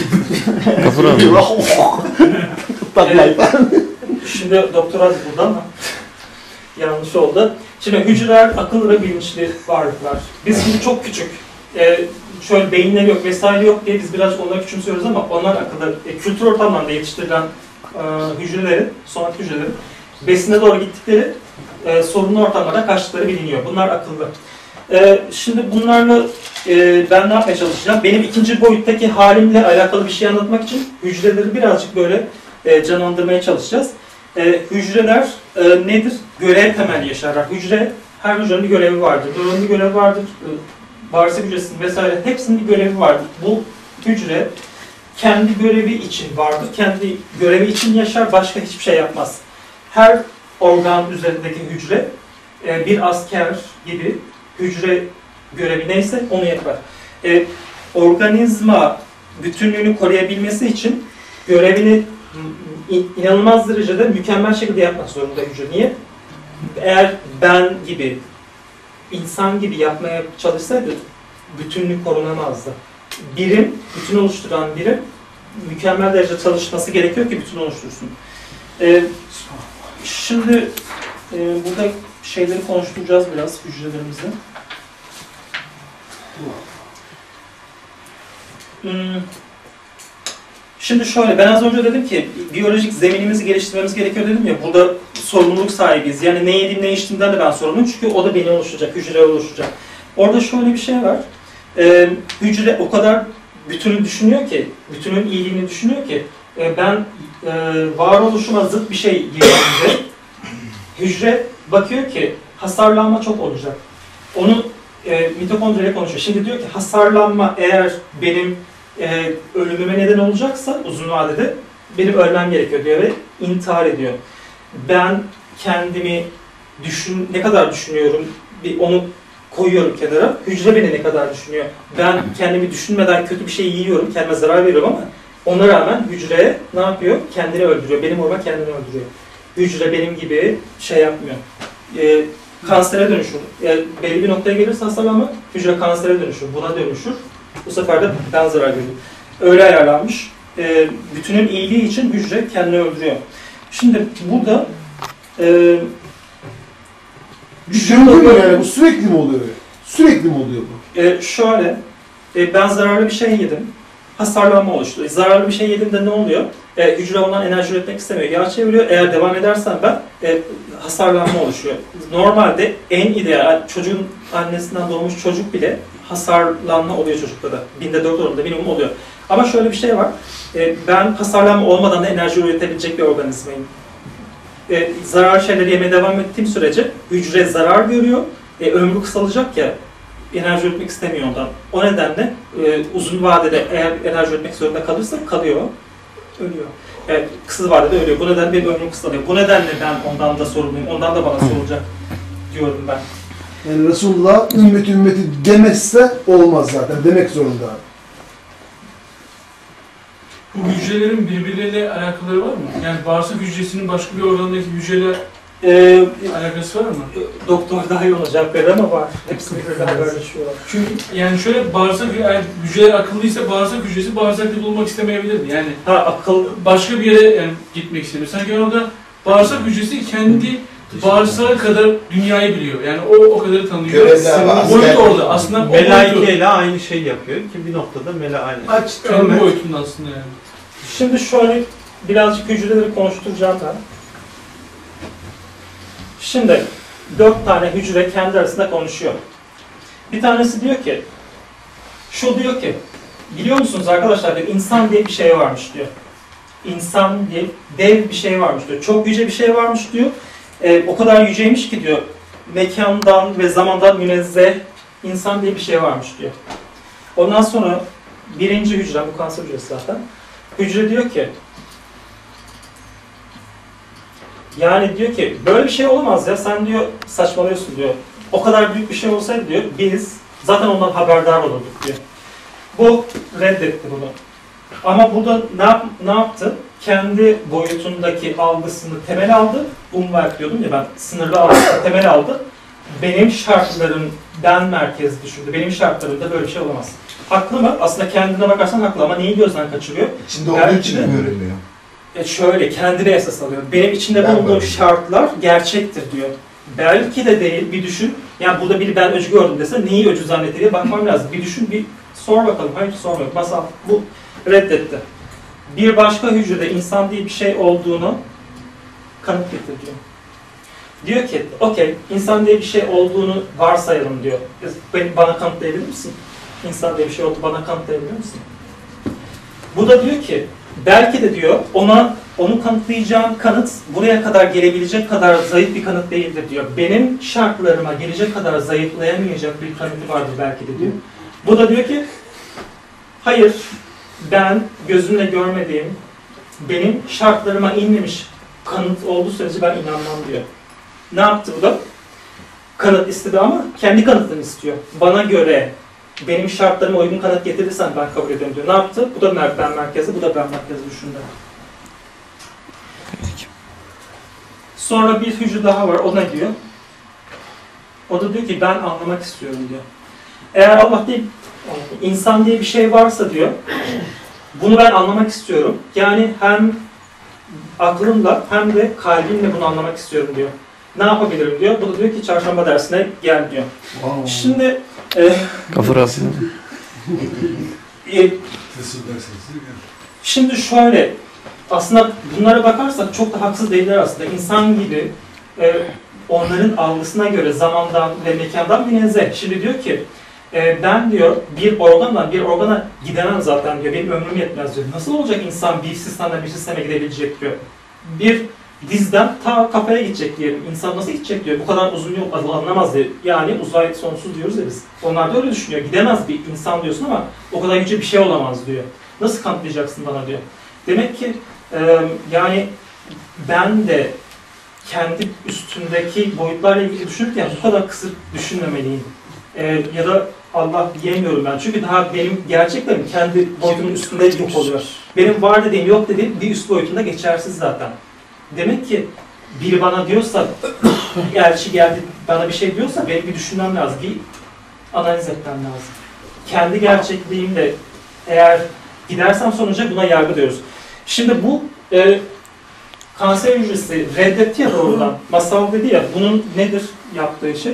Şimdi doktor Aziz burada ama yanlış oldu. Şimdi hücreler akıl ve bilinçli varlıklar. Biz şimdi çok küçük. Şöyle beyinleri yok vesaire yok diye biz biraz onları küçümsüyoruz ama onlar akıllı. Kültür ortamlarında yetiştirilen hücrelerin, sonraki hücrelerin besine doğru gittikleri sorunlu ortamlarda kaçtıkları biliniyor. Bunlar akıllı. Şimdi bunlarla ben ne yapmaya çalışacağım? Benim ikinci boyuttaki halimle alakalı bir şey anlatmak için hücreleri birazcık böyle canlandırmaya çalışacağız. Hücreler nedir? Görev temelli yaşarlar. Her hücrenin bir görevi vardır. Nöronun bir görevi vardır. Bağırsak hücresinin vesaire hepsinin bir görevi vardır. Bu hücre kendi görevi için vardır. Kendi görevi için yaşar. Başka hiçbir şey yapmaz. Her organ üzerindeki hücre bir asker gibi hücre görevi neyse onu yapar. Organizma bütünlüğünü koruyabilmesi için görevini inanılmaz derecede mükemmel şekilde yapmak zorunda hücre. Niye? Eğer ben gibi, insan gibi yapmaya çalışsaydı bütünlük korunamazdı. Birim, bütün oluşturan birim mükemmel derecede çalışması gerekiyor ki bütün oluştursun. Şimdi burada şeyleri konuşturacağız biraz hücrelerimizde. Şimdi şöyle, ben az önce dedim ki biyolojik zeminimizi geliştirmemiz gerekiyor dedim ya, burada sorumluluk sahibiyiz. Yani ne yediğim ne içtiğimden de ben sorumluyum çünkü o da beni oluşturacak, hücre oluşturacak. Orada şöyle bir şey var, hücre o kadar bütünü düşünüyor ki, bütünün iyiliğini düşünüyor ki, ben varoluşuma zıt bir şey girdiğimde hücre bakıyor ki hasarlanma çok olacak. Onu mitokondriyle konuşuyor. Şimdi diyor ki hasarlanma eğer benim ölümüme neden olacaksa uzun vadede benim ölmem gerekiyor diyor ve intihar ediyor. Ben kendimi ne kadar düşünüyorum, onu koyuyorum kenara. Hücre beni ne kadar düşünüyor. Ben kendimi düşünmeden kötü bir şey yiyorum, kendime zarar veriyorum ama ona rağmen hücre ne yapıyor? Kendini öldürüyor. Benim orma kendini öldürüyor. Hücre benim gibi şey yapmıyor. Kansere dönüşür. Belli bir noktaya gelirse hasarlanma, hücre kansere dönüşür. Buna dönüşür. Bu sefer de ben zarar görüyorum. Öyle ayarlanmış. Bütünün iyiliği için hücre kendini öldürüyor. Şimdi burada Bir döngü mü yani? Bu sürekli mi oluyor? Sürekli mi oluyor bu? Şöyle, ben zararlı bir şey yedim. Hasarlanma oluştu. Zararlı bir şey yedim de ne oluyor? Hücre ondan enerji üretmek istemiyor. Yağ çeviriyor. Eğer devam edersen ben hasarlanma oluşuyor. Normalde en ideal, çocuğun annesinden doğmuş çocuk bile hasarlanma oluyor çocukta da. 4 oranında minimum oluyor. Ama şöyle bir şey var. Ben hasarlanma olmadan da enerji üretebilecek bir organizmayım. Zarar şeyleri yemeye devam ettiğim sürece hücre zarar görüyor. Ömrü kısalacak ya, enerji üretmek istemiyor ondan. O nedenle uzun vadede eğer enerji üretmek zorunda kalırsa kalıyor, ölüyor. Kısa vadede ölüyor. Bu nedenle benim ömrüm kısalıyor. Bu nedenle ben ondan da sorumluyum. Ondan da bana sorulacak diyorum ben. Yani Resulullah ümmeti demezse olmaz zaten. Demek zorunda. Bu hücrelerin birbirleriyle alakaları var mı? Yani bağırsak hücresinin başka bir organdaki hücreler alakası var mı? Doktor daha iyi olacak ama var. Hepsi birbirine haberleşiyorlar. Çünkü yani şöyle bağırsak hücreler akıllıysa bağırsak hücresi bağırsakta bulunmak istemeyebilirdi. Yani akıl başka bir yere yani gitmek istemiyor. Sanki orada bağırsak hücresi kendi bağırsağı kadar dünyayı biliyor. Yani o kadarı tanıyor. Boyut orada. Aslında Melaike ile aynı şey yapıyor ki bir noktada aynı. Kendi boyutunda aslında yani. Şimdi şöyle birazcık hücreleri konuşturacağım ben. Şimdi 4 tane hücre kendi arasında konuşuyor. Bir tanesi diyor ki, diyor ki, biliyor musunuz arkadaşlar diyor, insan diye bir şey varmış diyor. İnsan diye dev bir şey varmış diyor. Çok yüce bir şey varmış diyor. O kadar yüceymiş ki diyor, mekandan ve zamandan münezzeh insan diye bir şey varmış diyor. Ondan sonra birinci hücre, bu kanser hücresi zaten. Hücre diyor ki, yani diyor ki böyle bir şey olamaz ya, sen diyor saçmalıyorsun diyor. O kadar büyük bir şey olsaydı diyor, biz zaten ondan haberdar olurduk diyor. Bu reddetti bunu. Ama burada ne yaptı? Kendi boyutundaki algısını temel aldı. Umwerk diyordum ya ben, sınırlı algısını temel aldı. Benim şartlarımdan merkez düşündü. Benim şartlarımda böyle bir şey olamaz. Haklı mı? Aslında kendine bakarsan haklı ama neyi gözden kaçırıyor? İçinde olduğu için mi görünmüyor? Şöyle, kendine esas alıyor. Benim içinde bulunduğum şartlar gerçektir diyor. Belki de değil, bir düşün. Yani burada biri ben öcü gördüm dese neyi öcü zannetti diye bakmam lazım. Bir düşün, bir sor bakalım. Hayır sormuyor. Masal bu reddetti. Bir başka hücrede insan diye bir şey olduğunu kanıt getir diyor. Diyor ki, okey, insan diye bir şey olduğunu varsayalım diyor. Bana kanıtlayabilir misin? İnsan diye bir şey oldu, bana kanıtlayabilir misin? Bu da diyor ki, belki de diyor, onu kanıtlayacağım kanıt buraya kadar gelebilecek kadar zayıf bir kanıt değildir diyor. Benim şartlarıma gelecek kadar zayıflayamayacak bir kanıtı vardır belki de diyor. Bu da diyor ki, hayır, ben gözümle görmediğim, benim şartlarıma inmemiş kanıt olduğu sürece ben inanmam diyor. Ne yaptı bu da? Kanıt istedi ama kendi kanıtını istiyor. Bana göre benim şartlarıma uygun kanıt getirirsen ben kabul ediyorum diyor. Ne yaptı? Bu da ben merkezi, bu da ben merkezi düşündü. Sonra bir hücre daha var. O ne diyor? O da diyor ki ben anlamak istiyorum diyor. Eğer Allah değil, insan diye bir şey varsa diyor, bunu ben anlamak istiyorum. Yani hem aklımla hem de kalbimle bunu anlamak istiyorum diyor. Ne yapabilirim diyor. Bu da diyor ki çarşamba dersine gel diyor. Şimdi şimdi şöyle, aslında bunlara bakarsak çok da haksız değiller aslında. İnsan gibi onların algısına göre zamandan ve mekandan münezzeh. Şimdi diyor ki ben diyor bir organdan bir organa gidemem zaten diyor. Benim ömrüm yetmez diyor. Nasıl olacak insan bir sistemden bir sisteme gidebilecek diyor. Bir dizden ta kafaya gidecek diyelim. İnsan nasıl gidecek diyor. Bu kadar uzun yol anlamaz diyor. Yani uzay sonsuz diyoruz ya biz. Onlar da öyle düşünüyor. Gidemez bir insan diyorsun ama o kadar yüce bir şey olamaz diyor. Nasıl kanıtlayacaksın bana diyor. Demek ki yani ben de kendi üstündeki boyutlarla ilgili düşünürken bu kadar kısıt düşünmemeliyim. Ya da Allah diyemiyorum ben. Çünkü daha benim gerçeklerim kendi boyutumun üstünde yok oluyor. Benim var dediğim yok dediğim bir üst boyutunda geçersiz zaten. Demek ki biri bana diyorsa, elçi geldi bana bir şey diyorsa benim bir düşünmem lazım, bir analiz etmem lazım. Kendi gerçekliğimle eğer gidersem sonuca buna yargı diyoruz. Şimdi bu kanser hücresi reddetti ya doğrudan, masal dedi ya, bunun nedir yaptığı şey?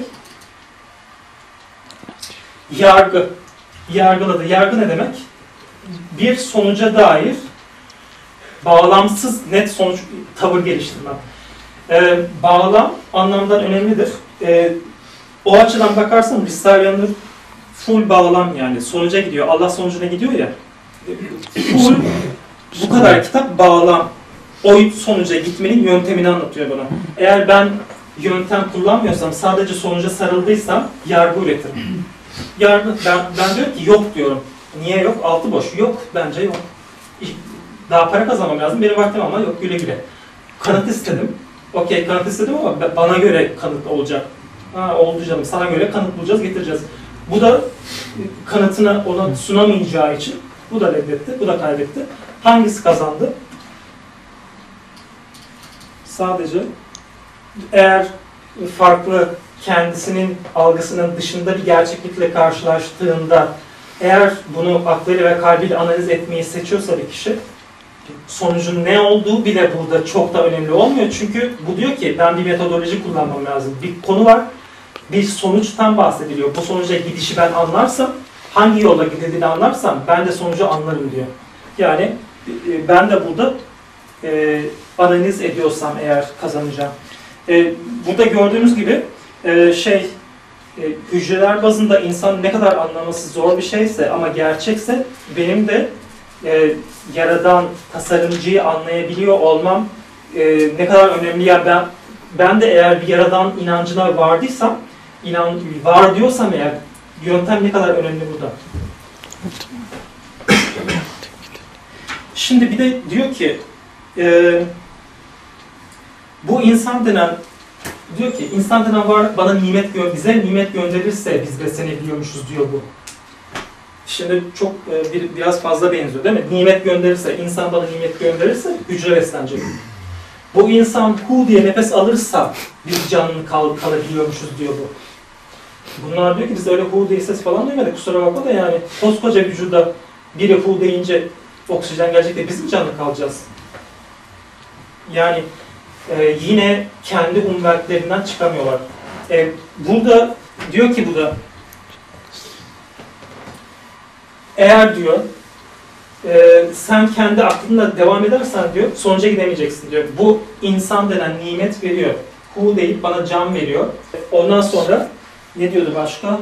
Yargı. Yargıladı. Yargı ne demek? Bir sonuca dair bağlamsız, net sonuç, tavır geliştirmem. Bağlam anlamdan önemlidir. O açıdan bakarsan Risale-i Nur full bağlam yani. Sonuca gidiyor. Allah sonucuna gidiyor ya. Full bu kadar kitap bağlam. O sonuca gitmenin yöntemini anlatıyor bana. Eğer ben yöntem kullanmıyorsam, sadece sonuca sarıldıysam yargı üretirim. Yargı, ben diyorum ki yok diyorum. Niye yok? Altı boş. Yok. Bence yok. Daha para kazanmam lazım. Benim vaktim ama yok, güle güle. Kanıt istedim. Okey, kanıt istedim ama bana göre kanıt olacak. Ha, oldu canım. Sana göre kanıt bulacağız, getireceğiz. Bu da kanıtını ona sunamayacağı için bu da reddetti, bu da kaybetti. Hangisi kazandı? Sadece eğer farklı, kendisinin algısının dışında bir gerçeklikle karşılaştığında, eğer bunu aklıyla ve kalbiyle analiz etmeyi seçiyorsa bir kişi, sonucun ne olduğu bile burada çok da önemli olmuyor. Çünkü bu diyor ki ben bir metodoloji kullanmam lazım. Bir konu var, bir sonuçtan bahsediliyor. Bu sonuca gidişi ben anlarsam, hangi yolla gidildiğini anlarsam ben de sonucu anlarım diyor. Yani ben de burada analiz ediyorsam eğer kazanacağım. Burada gördüğünüz gibi hücreler bazında insan ne kadar anlaması zor bir şeyse ama gerçekse, benim de yaradan, tasarımcıyı anlayabiliyor olmam ne kadar önemli. Yani ben de eğer bir yaradan inancına vardıysam, var diyorsam eğer, yöntem ne kadar önemli burada. Şimdi bir de diyor ki bu insan denen, diyor ki insan denen varlık bana bize nimet gönderirse biz beslenebiliyormuşuz diyor bu. Şimdi çok biraz fazla benziyor değil mi? Nimet gönderirse, insan bana nimet gönderirse hücre beslenecek. Bu insan hu diye nefes alırsa biz canlı kalabiliyormuşuz diyor bu. Bunlar diyor ki biz öyle hu diye ses falan duymadık, kusura bakma da yani koskoca vücuda biri hu deyince oksijen gelecek de biz mi canlı kalacağız? Yani yine kendi umvetlerinden çıkamıyorlar. Burada diyor ki bu da eğer diyor sen kendi aklınla devam edersen diyor sonuca gidemeyeceksin diyor. Bu insan denen nimet veriyor. Hu deyip bana can veriyor. Ondan sonra ne diyordu başka?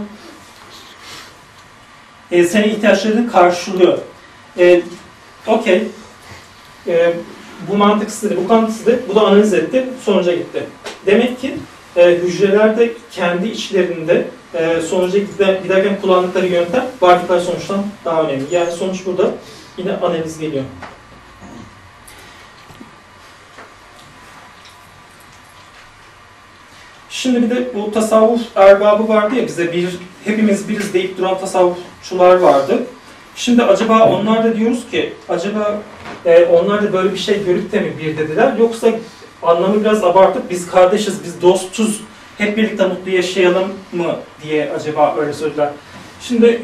Senin ihtiyaçlarını karşılıyor. Okey. Bu mantıksızdı, bu kanıtsızdı. Bu da analiz etti, sonuca gitti. Demek ki hücrelerde kendi içlerinde sonuca giderken kullandıkları yöntem vardıkları sonuçtan daha önemli. Yani sonuç burada yine analiz geliyor. Şimdi bir de bu tasavvuf erbabı vardı ya, bize hepimiz biriz deyip duran tasavvufçular vardı. Şimdi acaba onlar da diyoruz ki, acaba onlar da böyle bir şey görüp de mi bir dediler, yoksa anlamı biraz abartıp biz kardeşiz, biz dostuz, hep birlikte mutlu yaşayalım mı diye acaba öyle söylediler. Şimdi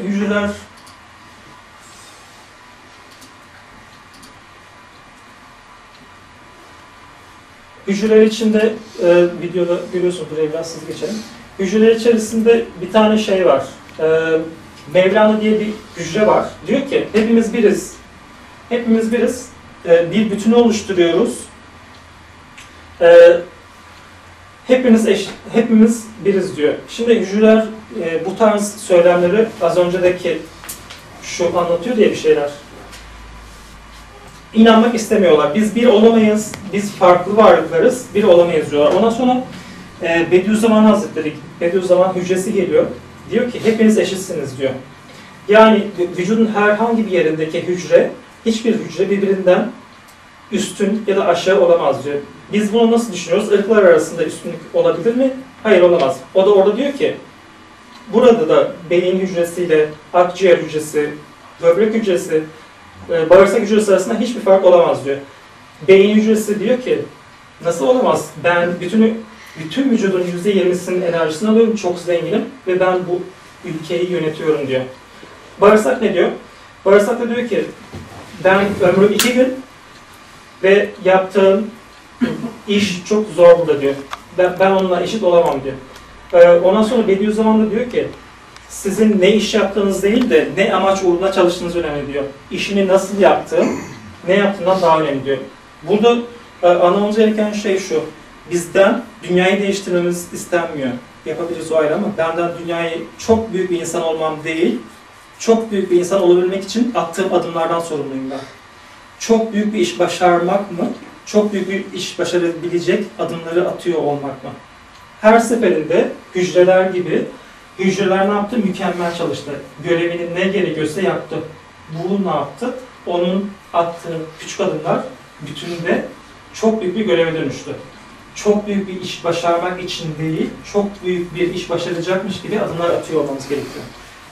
hücreler içinde videoda görüyorsunuz, buraya biraz hızlı geçelim. Hücreler içerisinde bir tane şey var. Mevlana diye bir hücre var. Diyor ki hepimiz biriz. Hepimiz biriz. Bir bütünü oluşturuyoruz. Hepimiz biriz diyor. Şimdi hücreler bu tarz söylemleri az önceki şu anlatıyor diye bir şeyler. İnanmak istemiyorlar. Biz bir olamayız, biz farklı varlıklarız, bir olamayız diyorlar. Ondan sonra Bediüzzaman Hazretleri, Bediüzzaman hücresi geliyor. Diyor ki hepiniz eşitsiniz diyor. Yani vücudun herhangi bir yerindeki hücre, hiçbir hücre birbirinden üstün ya da aşağı olamaz diyor. Biz bunu nasıl düşünüyoruz? Irklar arasında üstünlük olabilir mi? Hayır, olamaz. O da orada diyor ki, burada da beyin hücresiyle akciğer hücresi, böbrek hücresi, bağırsak hücresi arasında hiçbir fark olamaz diyor. Beyin hücresi diyor ki, nasıl olamaz? Ben bütün vücudun %20'sinin enerjisini alıyorum, çok zenginim ve ben bu ülkeyi yönetiyorum diyor. Bağırsak ne diyor? Bağırsak da diyor ki, ben ömrüm 2 gün ve yaptığım iş çok zor burada diyor. Ben onunla eşit olamam diyor. Ondan sonra Bediüzzaman da diyor ki, sizin ne iş yaptığınız değil de ne amaç uğruna çalıştığınız önemli diyor. İşini nasıl yaptığın, ne yaptığından daha önemli diyor. Burada anlamamız gereken şey şu, bizden dünyayı değiştirmemiz istenmiyor. Yapabiliriz o ayrı ama benden dünyayı çok büyük bir insan olmam değil, çok büyük bir insan olabilmek için attığım adımlardan sorumluyum ben. Çok büyük bir iş başarmak mı? Çok büyük bir iş başarabilecek adımları atıyor olmak mı? Her seferinde hücreler gibi, hücreler ne yaptı? Mükemmel çalıştı. Görevini ne gerekiyorsa yaptı. Bu ne yaptı? Onun attığı küçük adımlar bütünde çok büyük bir göreve dönüştü. Çok büyük bir iş başarmak için değil, çok büyük bir iş başaracakmış gibi adımlar atıyor olmamız gerekiyor.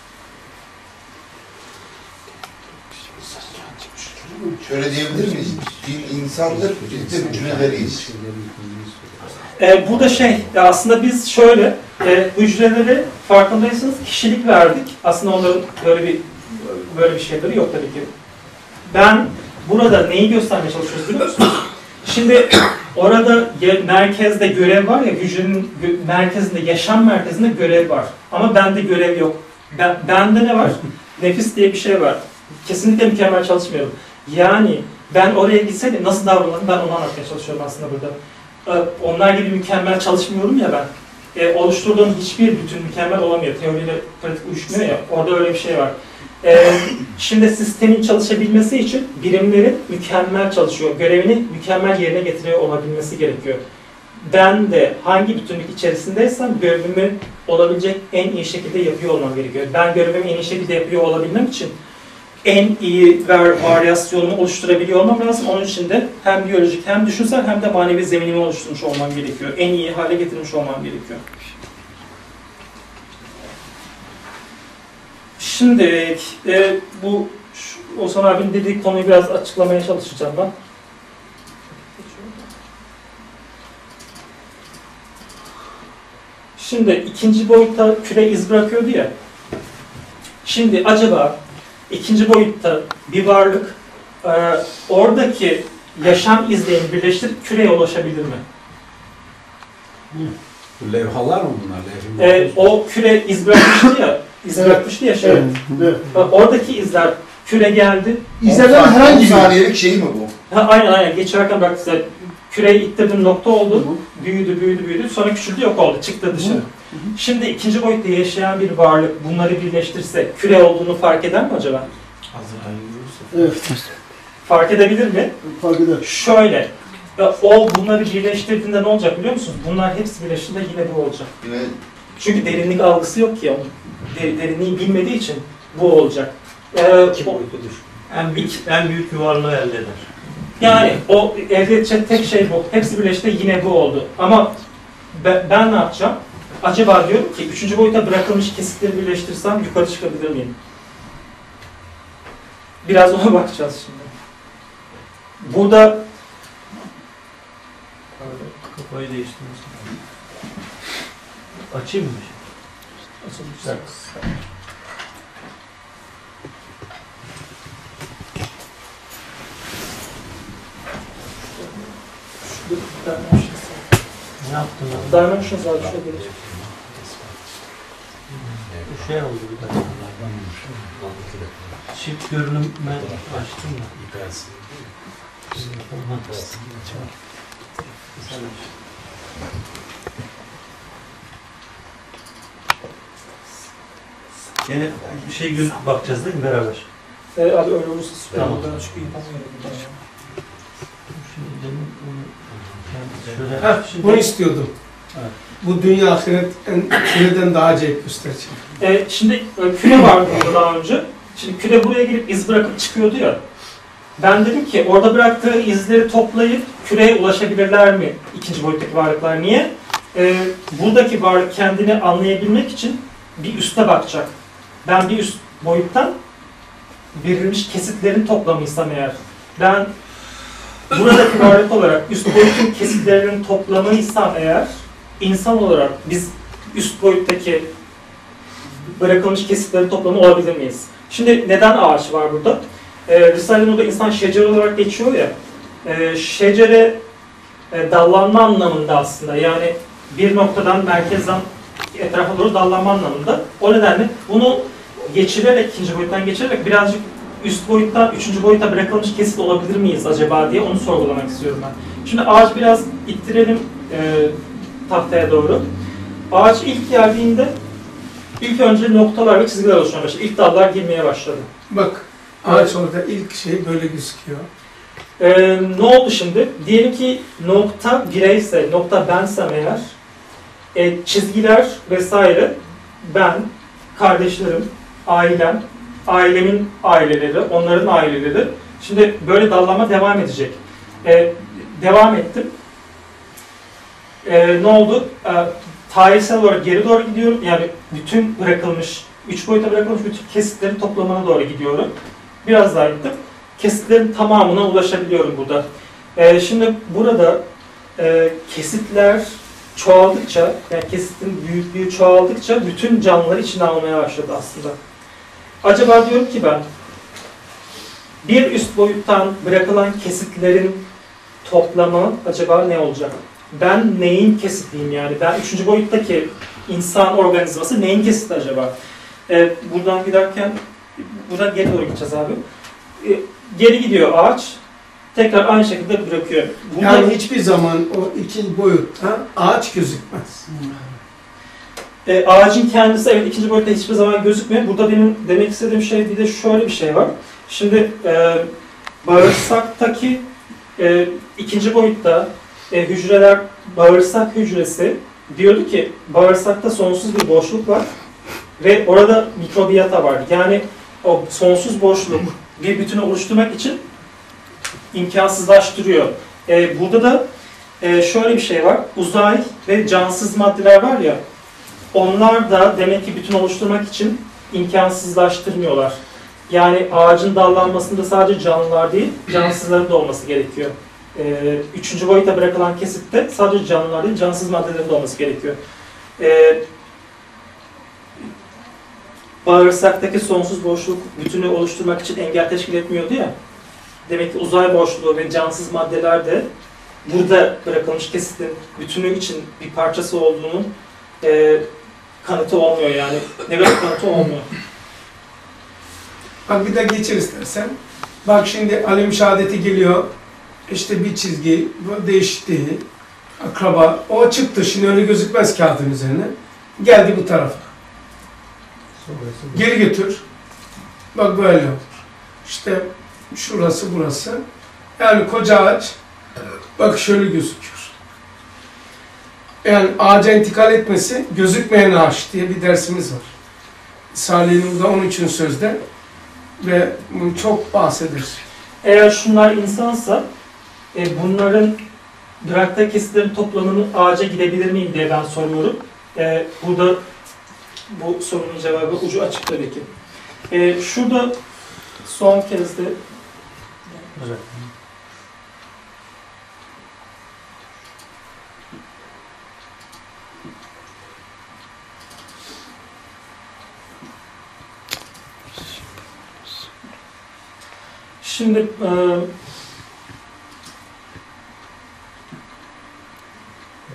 Şöyle diyebilir miyiz? Din insandır, biz de hücreleriyiz. Bu da aslında biz şöyle, hücreleri farkındaysanız kişilik verdik. Aslında onların böyle bir şeyleri yok tabii ki. Ben burada neyi göstermeye çalışıyoruz biliyor musunuz? Şimdi orada merkezde görev var ya, hücrenin merkezinde, yaşam merkezinde görev var. Ama bende görev yok. Bende ne var? Nefis diye bir şey var. Kesinlikle mükemmel çalışmıyorum. Yani ben oraya gitseydim nasıl davranırım, ben onu anlatmaya çalışıyorum aslında burada. Onlar gibi mükemmel çalışmıyorum ya ben. Oluşturduğum hiçbir bütün mükemmel olamıyor. Teoriyle pratik uyuşmuyor ya. Orada öyle bir şey var. Şimdi sistemin çalışabilmesi için birimlerin mükemmel çalışıyor. Görevini mükemmel yerine getiriyor olabilmesi gerekiyor. Ben de hangi bütünlük içerisindeysem görevimi olabilecek en iyi şekilde yapıyor olmam gerekiyor. Ben görevimi en iyi şekilde yapıyor olabilmem için en iyi varyasyonumu oluşturabiliyor olmam lazım. Onun için de hem biyolojik hem düşünsel hem de manevi zeminimi oluşturmuş olmam gerekiyor. En iyi hale getirmiş olmam gerekiyor. Şimdi bu Oğuzhan abinin dediği konuyu biraz açıklamaya çalışacağım ben. Şimdi ikinci boyutta küre iz bırakıyordu ya. Şimdi acaba ikinci boyutta bir varlık oradaki yaşam izlerini birleştirip küreye ulaşabilir mi? Levhalar mı bunlar? O küre iz bırakmıştı ya. İz bırakmıştı ya şey. Evet. Oradaki izler küre geldi. İzlerden herhangi bir saniyelik şey mi bu? Aynen. Geçerken bak size küreyi ittirdim, nokta oldu. Büyüdü. Sonra küçüldü, yok oldu. Çıktı dışarı. Şimdi ikinci boyutta yaşayan bir varlık bunları birleştirse küre olduğunu fark eder mi acaba? Evet. Fark edebilir mi? Fark eder. Şöyle. O bunları birleştirdiğinde ne olacak biliyor musunuz? Bunlar hepsi birleştiğinde yine bu olacak. Yine Çünkü derinlik algısı yok ki onun. Derinliği bilmediği için bu olacak. En büyük yuvarlığı elde eder. Yani o elde edecek tek şey bu. Hepsi birleşti yine bu oldu. Ama ben ne yapacağım? Acaba diyorum ki 3. boyuta bırakılmış kesitleri birleştirsem yukarı çıkabilir miyim? Biraz ona bakacağız şimdi. Burada Kafayı değiştirmesin. Açayım mı? açılacak. Şurada bir tane Dimensions var, şöyle gelecek. Bu şey oldu bir dakika. Çift görünüm ben açtım da. Yine bir şey bakacağız değil mi beraber? Abi öyle olursa süper. Tamam. Ben çünkü yapamıyorum. Bunu istiyordum. Evet. Bu dünya küreden daha acayip gösterecek. Şimdi küre vardı burada daha önce. Şimdi küre buraya gelip iz bırakıp çıkıyordu ya. Ben dedim ki orada bıraktığı izleri toplayıp küreye ulaşabilirler mi ikinci boyuttaki varlıklar? Niye? Buradaki varlık kendini anlayabilmek için bir üste bakacak. Ben bir üst boyuttan verilmiş kesitlerin toplamıysam eğer, ben buradaki varlık olarak üst boyutun kesitlerinin toplamıysam eğer, insan olarak biz üst boyuttaki bırakılmış kesitlerin toplamı olabilir miyiz? Şimdi neden ağaç var burada? Risale-i Nur'da insan şecere olarak geçiyor ya, şecere dallanma anlamında aslında, yani bir noktadan merkezden etrafa doğru dallanma anlamında. O nedenle bunu geçirerek, ikinci boyuttan geçirerek birazcık üst boyuttan üçüncü boyuta bırakılmış kesit olabilir miyiz acaba diye onu sorgulamak istiyorum ben. Şimdi ağaç biraz ittirelim tahtaya doğru. Ağaç ilk geldiğinde ilk önce noktalar ve çizgiler oluşmaya başladı. İlk dallar girmeye başladı. Bak, ağaç orada ilk şey böyle gözüküyor. Ne oldu şimdi? Diyelim ki nokta bireyse, nokta bensem eğer, çizgiler vesaire, ben, kardeşlerim, ailem, ailemin aileleri, onların aileleri. Şimdi böyle dallanma devam edecek. Devam ettim. Ne oldu? Tarihsel olarak geri doğru gidiyorum. Yani bütün bırakılmış, 3 boyuta bırakılmış bütün kesitlerin toplamına doğru gidiyorum. Biraz daha gittim. Kesitlerin tamamına ulaşabiliyorum burada. Şimdi burada kesitler çoğaldıkça, yani kesitin büyüklüğü çoğaldıkça bütün canlıları içine almaya başladı aslında. Acaba diyorum ki ben, bir üst boyuttan bırakılan kesitlerin toplamı acaba ne olacak? Ben neyin kesitiyim yani? Ben üçüncü boyuttaki insan organizması neyin kesiti acaba? Buradan giderken, buradan geri doğru gideceğiz abi. Geri gidiyor ağaç, tekrar aynı şekilde bırakıyor. Burada Yani hiçbir zaman o ikinci boyutta ağaç gözükmez. Ağacın kendisi evet ikinci boyutta hiçbir zaman gözükmüyor. Burada benim demek istediğim şey bir de şöyle bir şey var. Şimdi bağırsaktaki ikinci boyutta hücreler, bağırsak hücresi diyordu ki bağırsakta sonsuz bir boşluk var ve orada mikrobiyata var. Yani o sonsuz boşluk bir bütünü oluşturmak için imkansızlaştırıyor. Burada da şöyle bir şey var. Uzay ve cansız maddeler var ya, onlar da demek ki bütün oluşturmak için imkansızlaştırmıyorlar. Yani ağacın dallanmasında sadece canlılar değil, cansızların da olması gerekiyor. Üçüncü boyuta bırakılan kesitte sadece canlılar değil, cansız maddelerin de olması gerekiyor. Bağırsaktaki sonsuz boşluk bütünü oluşturmak için engel teşkil etmiyordu ya. Demek ki uzay boşluğu ve cansız maddeler de burada bırakılmış kesitin bütünü için bir parçası olduğunun kanıtı olmuyor yani. Negatif kanıtı olmuyor. Bak bir de geçir istersen. Bak şimdi alim şehadeti geliyor. İşte bir çizgi değişti. Akraba. O çıktı. Şimdi öyle gözükmez kağıdın üzerine. Geldi bu tarafa. Geri götür. Bak böyle olur. İşte şurası burası. Yani koca ağaç. Bak şöyle gözüküyor. Yani ağaca intikal etmesi gözükmeyen ağaç diye bir dersimiz var. Salih Nur'da 13. sözde ve bunu çok bahseder. Eğer şunlar insansa bunların bıraktığı kesitlerin toplamını ağaca gidebilir miyim diye ben soruyorum. Burada bu sorunun cevabı ucu açık tabii ki. Şurada son kez de Evet. şimdi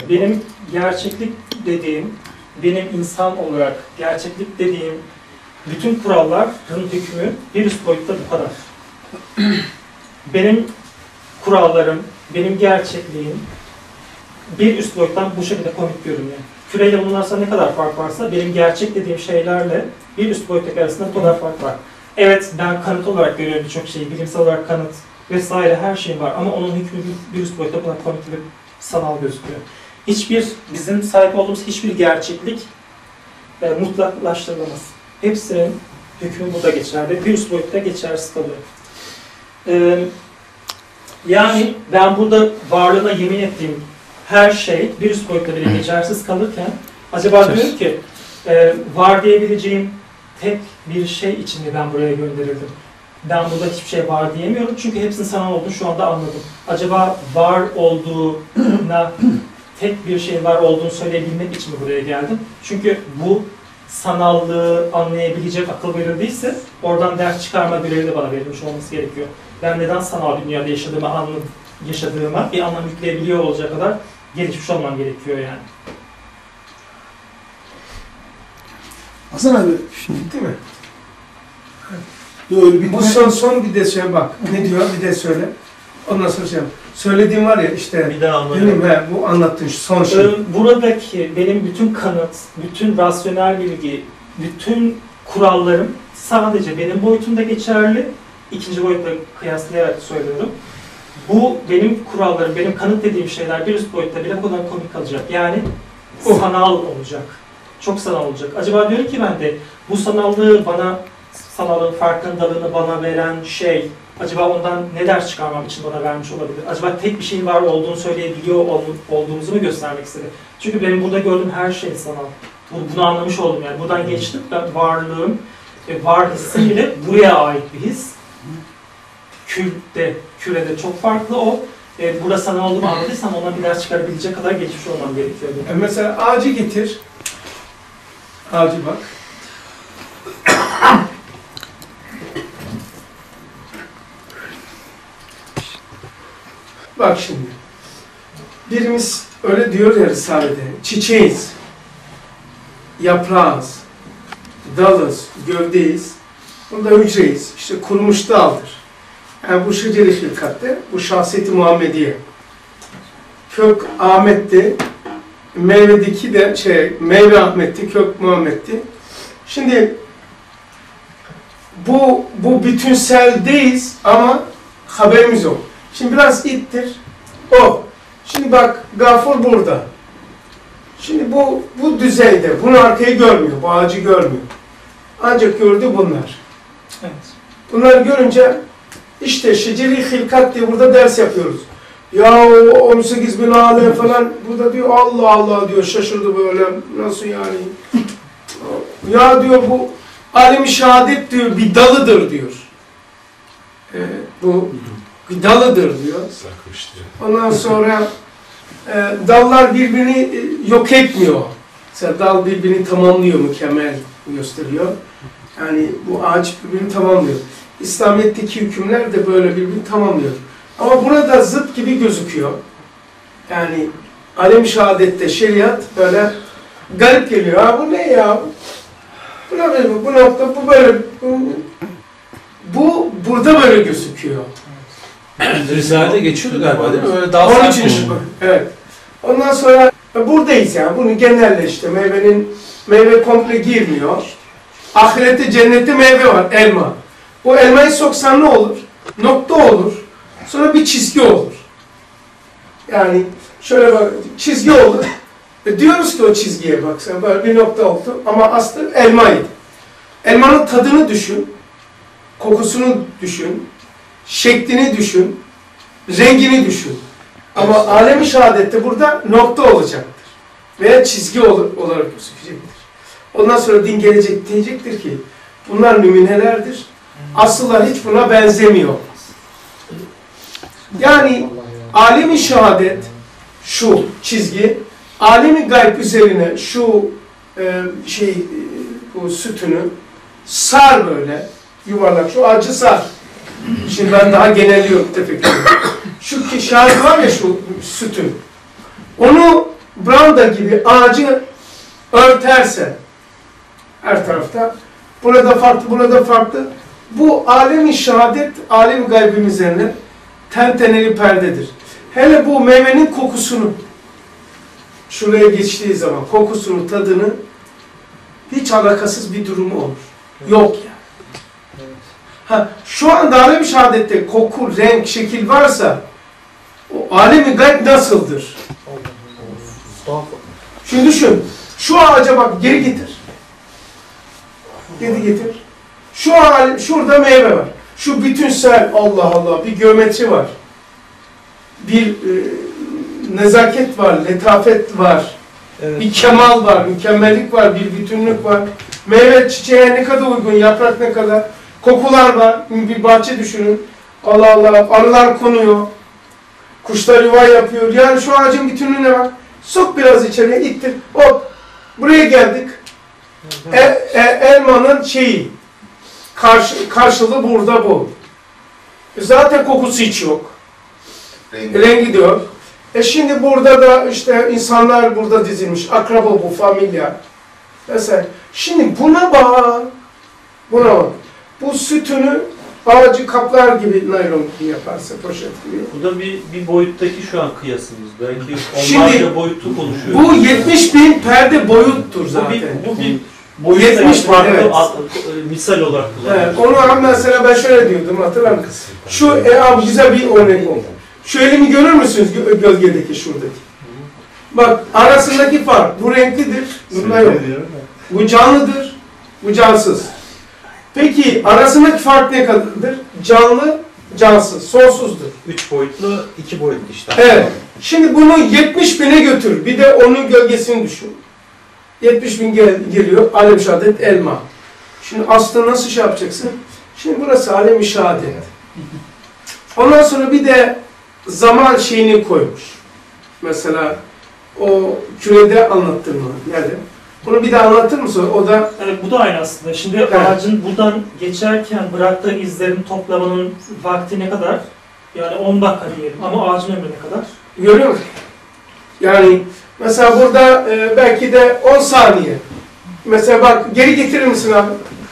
benim gerçeklik dediğim, benim insan olarak gerçeklik dediğim bütün kuralların hükmü bir üst boyutta bu kadar. Benim kurallarım, benim gerçekliğim bir üst boyuttan bu şekilde komik görünüyor. Küreyle bunun arasında ne kadar fark varsa benim gerçek dediğim şeylerle bir üst boyuttaki arasında bu kadar fark var. Evet, ben kanıt olarak görüyorum birçok şeyi, bilimsel olarak kanıt vesaire her şey var ama onun hükmü bir üst boyutta buna komik ve sanal gözüküyor. Bizim sahip olduğumuz hiçbir gerçeklik mutlaklaştırılamaz. Hepsinin hükmü burada geçerli, bir üst boyutta geçersiz kalıyor. Yani ben burada varlığına yemin ettiğim her şey bir üst boyutta bile geçersiz kalırken acaba diyorum ki var diyebileceğim tek bir şey için mi ben buraya gönderildim? Ben burada hiçbir şey var diyemiyorum çünkü hepsinin sanal olduğunu şu anda anladım. Acaba var olduğuna tek bir şey var olduğunu söyleyebilmek için mi buraya geldim? Çünkü bu sanallığı anlayabilecek akıl verildiyse oradan ders çıkarma görevi de bana verilmiş olması gerekiyor. Ben neden sanal dünyada yaşadığıma bir anlam yükleyebiliyor olacak kadar gelişmiş olmam gerekiyor yani. Hasan abi, Bitti mi? böyle bir Bu son bir de söyle bak. Ne diyor? Bir de söyle. Ondan sonra şey yap. Söylediğim var ya işte. Bir daha anlayalım. Bu anlattığın şu son şey. Buradaki benim bütün kanıt, bütün rasyonel bilgi, bütün kurallarım sadece benim boyutumda geçerli. İkinci boyutla kıyaslayarak söylüyorum. Bu benim kurallarım, benim kanıt dediğim şeyler bir üst boyutta bile bu kadar komik kalacak. Yani sanal olacak. Çok sanal olacak. Acaba diyorum ki ben de bu sanallığı bana, sanalın farkındalığını bana veren şey, acaba ondan ne ders çıkarmam için bana vermiş olabilir? Acaba tek bir şeyin var olduğunu söyleyebiliyor olduğumuzu mu göstermek istedi? Çünkü benim burada gördüğüm her şey sanal. Bunu anlamış oldum yani. Buradan geçtim. Ben varlığım, var hissim bile buraya ait bir his. Kürede çok farklı o. Burada sanal olduğumu anladıysam ondan bir ders çıkarabilecek kadar geçmiş olmam gerekiyor. Mesela ağacı getir. Ağacı bak. Bak şimdi. Birimiz öyle diyor ya Risale'de. Çiçeğiz. Yaprağız. Dalız. Gövdeyiz. Burada hücreyiz. İşte kurumuş daldır. Yani bu şeceri hilkatte, bu şahsiyeti Muhammediye. Kök Ahmet'ti. Meyvedeki de meyve Ahmet'ti, kök Muhammed'ti. Şimdi bu bütünseldeyiz ama haberimiz yok. Şimdi biraz ittir. O. Şimdi bak Gafur burada. Şimdi bu düzeyde, bunu arkayı görmüyor, bu ağacı görmüyor. Ancak gördü bunlar. Evet. Bunları görünce işte şeceri hilkat diye burada ders yapıyoruz. Ya 18 bin alem falan burada diyor Allah Allah diyor şaşırdı böyle nasıl yani. Ya diyor bu alem-i şehadet diyor bir dalıdır diyor. Bu bir dalıdır diyor. Ondan sonra dallar birbirini yok etmiyor. Mesela dal birbirini tamamlıyor, mükemmel gösteriyor. Yani bu ağaç birbirini tamamlıyor. İslamiyet'teki hükümler de böyle birbirini tamamlıyor. Ama burada zıt gibi gözüküyor. Yani alem-i şehadette şeriat böyle garip geliyor. Ha bu ne ya? Bu nokta bu böyle. Bu burada böyle gözüküyor. Risale'de geçiyordu galiba değil mi? Öyle Onun için evet. Ondan sonra buradayız yani. Bunu genelleşti. Meyve komple girmiyor. Ahirette, cennette meyve var. Elma. O elmayı soksan ne olur? Nokta olur. Sonra bir çizgi olur. Yani şöyle bak, çizgi olur. Diyoruz ki o çizgiye bak sen böyle bir nokta oldu ama aslı elmaydı. Elmanın tadını düşün, kokusunu düşün, şeklini düşün, rengini düşün. Ama alem-i şehadette burada nokta olacaktır. Veya çizgi olarak gözükecektir. Ondan sonra din gelecek diyecektir ki bunlar nümunelerdir. Asıllar hiç buna benzemiyor. Yani alem-i şehadet şu çizgi, alem-i gayb üzerine şu bu sütünü sar böyle yuvarlak, şu ağacı sar. Şimdi ben daha genelliyorum tefekkür. Şu şahit var ya şu sütün. Onu branda gibi ağacı örterse her tarafta, burada farklı, burada farklı. Bu alem-i şehadet, alem-i gaybim üzerine tenteneli perdedir. Hele bu meyvenin kokusunu, şuraya geçtiği zaman kokusunu, tadını hiç alakasız bir durumu olur. Yok yani. Ha, şu anda alem-i şehadette koku, renk, şekil varsa o alem-i gayb nasıldır? Şimdi düşün. Şu ağaca bak, geri getir. Geri getir. Şurada meyve var. Şu bütünsel, Allah Allah, bir geometri var. Bir nezaket var, letafet var. Evet. Bir kemal var, mükemmellik var, bir bütünlük var. Meyve çiçeğe ne kadar uygun, yaprak ne kadar. Kokular var, bir bahçe düşünün. Allah Allah, arılar konuyor. Kuşlar yuva yapıyor. Yani şu ağacın bütünlüğü ne var? Sok biraz içeriye, ittir. Hop, buraya geldik. Elmanın şeyi, karşılığı burada bu. Zaten kokusu hiç yok. Rengi de yok. Şimdi burada da işte insanlar burada dizilmiş. Akraba bu, familya. Mesela. Şimdi buna bak. Buna bak. Bu sütünü ağacı kaplar gibi naylon gibi yaparsa, poşet gibi. Bu da bir boyuttaki şu an kıyasımız. Belki onlarca boyutu konuşuyoruz. Bu 70.000 perde boyuttur zaten. Bu bir boyut 70 farklı evet. Misal olarak kullanıyoruz. Evet, onu mesela ben şöyle diyordum, hatırlar mısın? Şu abi güzel bir örnek oldu. Şu elimi görür müsünüz gölgedeki, şuradaki? Bak arasındaki fark, bu renklidir, bunda yok. Bu canlıdır, bu cansız. Peki arasındaki fark ne kadardır? Canlı, cansız, sonsuzdur. 3 boyutlu, 2 boyutlu işte. Evet. Şimdi bunu 70.000'e götür. Bir de onun gölgesini düşün. 70.000 geliyor. Alem-i şehadet elma. Şimdi aslında nasıl şey yapacaksın? Şimdi burası alem-i şehadet. Ondan sonra bir de zaman şeyini koymuş. Mesela o kürede anlattırma. Yani bunu bir de anlatır mısın? O da evet, bu da aynı aslında. Şimdi evet. Ağacın buradan geçerken bıraktığı izlerin toplamanın vakti ne kadar? Yani 10 dakika diyelim ama ağacın ömrü ne kadar? Görüyor musun? Yani mesela burada belki de 10 saniye. Mesela bak geri getirir misin abi?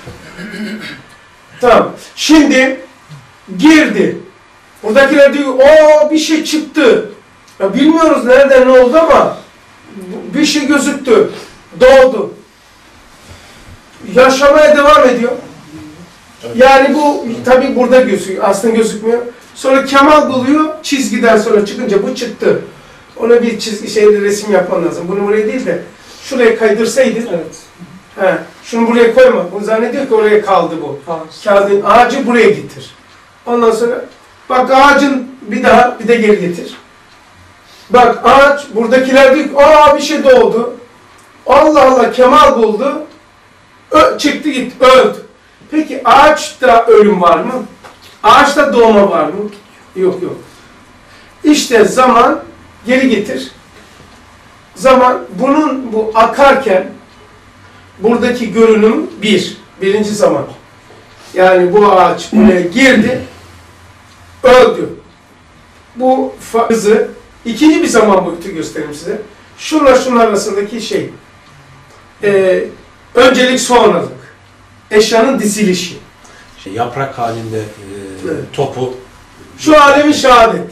Tamam. Şimdi girdi. Buradakiler diyor bir şey çıktı. Ya bilmiyoruz nereden ne oldu ama bir şey gözüktü. Doğdu. Yaşamaya devam ediyor. Yani bu tabi burada gözüküyor. Aslında gözükmüyor. Sonra kemal buluyor. Çizgiden sonra çıkınca bu çıktı. Ona bir çizgi resim yapman lazım. Bunu buraya değil de şuraya kaydırsaydın. Evet. He, şunu buraya koyma. Bunu zannediyor ki oraya kaldı bu. Kağıdın ağacı buraya getir. Ondan sonra bak ağacın bir de geri getir. Bak ağaç buradakiler diyor ki bir şey doğdu. Allah Allah kemal buldu. Çıktı gitti öldü. Peki ağaçta ölüm var mı? Ağaçta doğma var mı? Yok. İşte zaman geri getir. Zaman bu akarken buradaki görünüm birinci zaman. Yani bu ağaç buraya girdi, öldü. Bu hızı ikinci bir zaman boyutu göstereyim size. Şunun arasındaki şey. Öncelik sonralık. Eşyanın dizilişi. Yaprak halinde evet. Topu. Şu alem-i şehadet.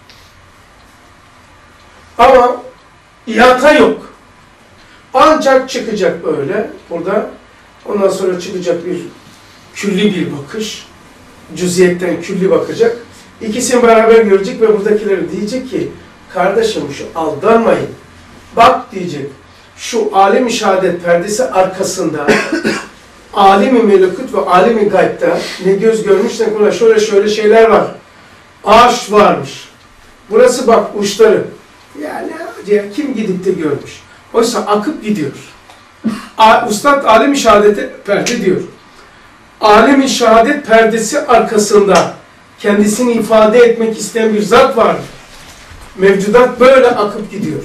Ama ihata yok. Ancak çıkacak böyle burada. Ondan sonra çıkacak bir külli bir bakış. Cüziyetten külli bakacak. İkisini beraber görecek ve buradakileri diyecek ki kardeşim şu aldanmayın. Bak diyecek. Şu alem-i şehadet perdesi arkasında alem-i melekut ve alem-i gayb'da ne göz görmüş ne kulak şöyle şeyler var. Ağaç varmış. Burası bak uçları. Yani kim gidip de görmüş. Oysa akıp gidiyor. Ustad alem-i şehadete perde diyor. Alem-i şehadet perdesi arkasında kendisini ifade etmek isteyen bir zat var. Mevcudat böyle akıp gidiyor.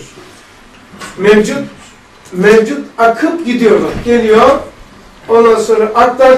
Mevcut akıp gidiyor bak. Geliyor. Ondan sonra aktı